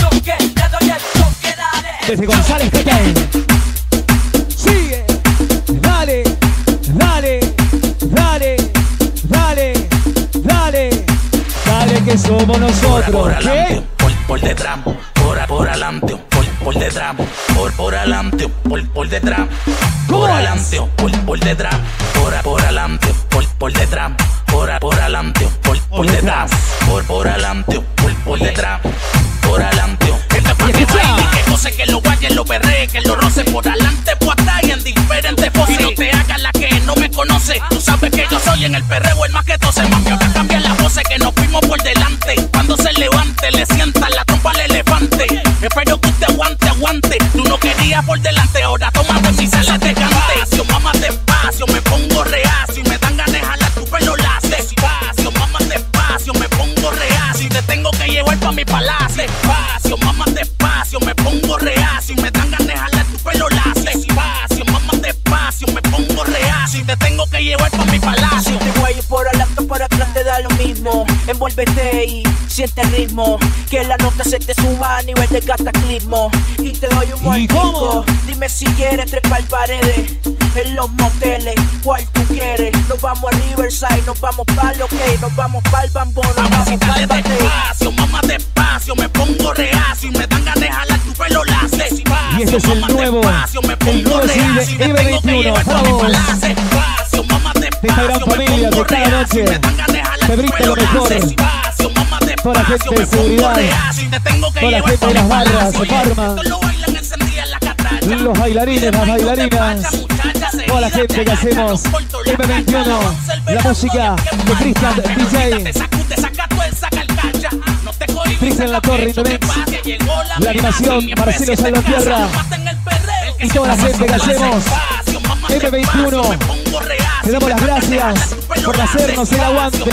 Desde González Petén. Sigue. Dale, dale, dale, dale, dale. Dale que somos nosotros. ¿Qué? Por, por detrás, por, por adelante, por, por detrás, por, por adelante, por, por detrás, por adelante, por, por detrás, por, por adelante, por, por detrás, por, por adelante, por, por detrás, por, por adelante, por, por detrás, por adelante. Que que goce, que lo guaye, lo perre, que lo roce por adelante, por atrás y en diferentes poses. Y no te hagas la que no me conoce. Tú sabes que yo soy en el perreo el más que tose. Mami, ahora cambian las voces que nos fuimos por delante. Cuando se levante, le sientan la trompa al elefante. Espero que usted aguante, aguante. Tú no querías por delante, ahora tómate si sales de cante. Despacio, mamá, despacio, me pongo reacio y me dan ganas de jalar tu pelo lacio. Despacio, mamá, despacio, me pongo reacio y te tengo que llevar pa' mi palacio. Despacio, mamá, despacio, me pongo reacio y me dan ganas de jalar tu pelo lacio. Despacio, mamá, despacio, me pongo reacio y te tengo que llevar pa' mi palacio. Te voy a ir por adelante, por atrás te da lo mismo. Envuélvete y siente el ritmo, que la nota se te suba a nivel de cataclismo. Y te doy un buen pico. Dime si quieres trepar paredes en los moteles, cuál tú quieres. Nos vamos a Riverside, nos vamos pa' lo que, nos vamos pa' el bambón, nos vamos pa' el bate. Despacio, mamá, despacio, me pongo reacio y me dan ganas de jalar tu pelo lacio. Despacio, y este es el nuevo, el nuevo C D de M veintiuno. Vamos. De esta gran familia que cada noche te brinda lo mejor. Toda la gente de seguridad, toda la gente de las barras, Farma, los bailarines, las bailarinas, toda la gente que hacemos M veintiuno, la música de Cristian D J, Cristian La Torre, la animación Marcelo Salvatierra y toda la gente que hacemos M veintiuno. Te damos las gracias por hacernos el aguante,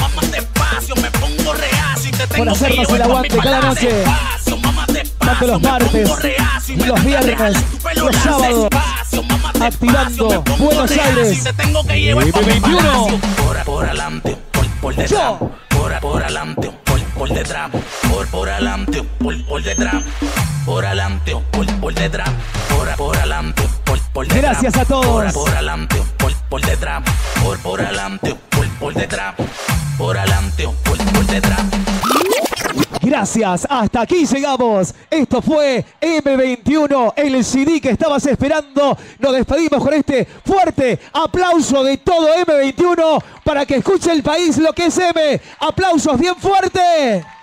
por hacernos el aguante cada noche, tanto los martes, los viernes, los sábados, activando Buenos Aires M veintiuno. Por, por adelante, por, por detrás, por, por adelante, por, por detrás, por, por adelante, por, por detrás, por adelante, por, por detrás, por, por adelante, por, por detrás. Gracias a todos. Por, por adelante, por, por detrás, por, por adelante, por, por detrás, por adelante, por, por detrás. Gracias, hasta aquí llegamos. Esto fue M veintiuno, el C D que estabas esperando. Nos despedimos con este fuerte aplauso de todo M veintiuno para que escuche el país lo que es M. Aplausos bien fuerte.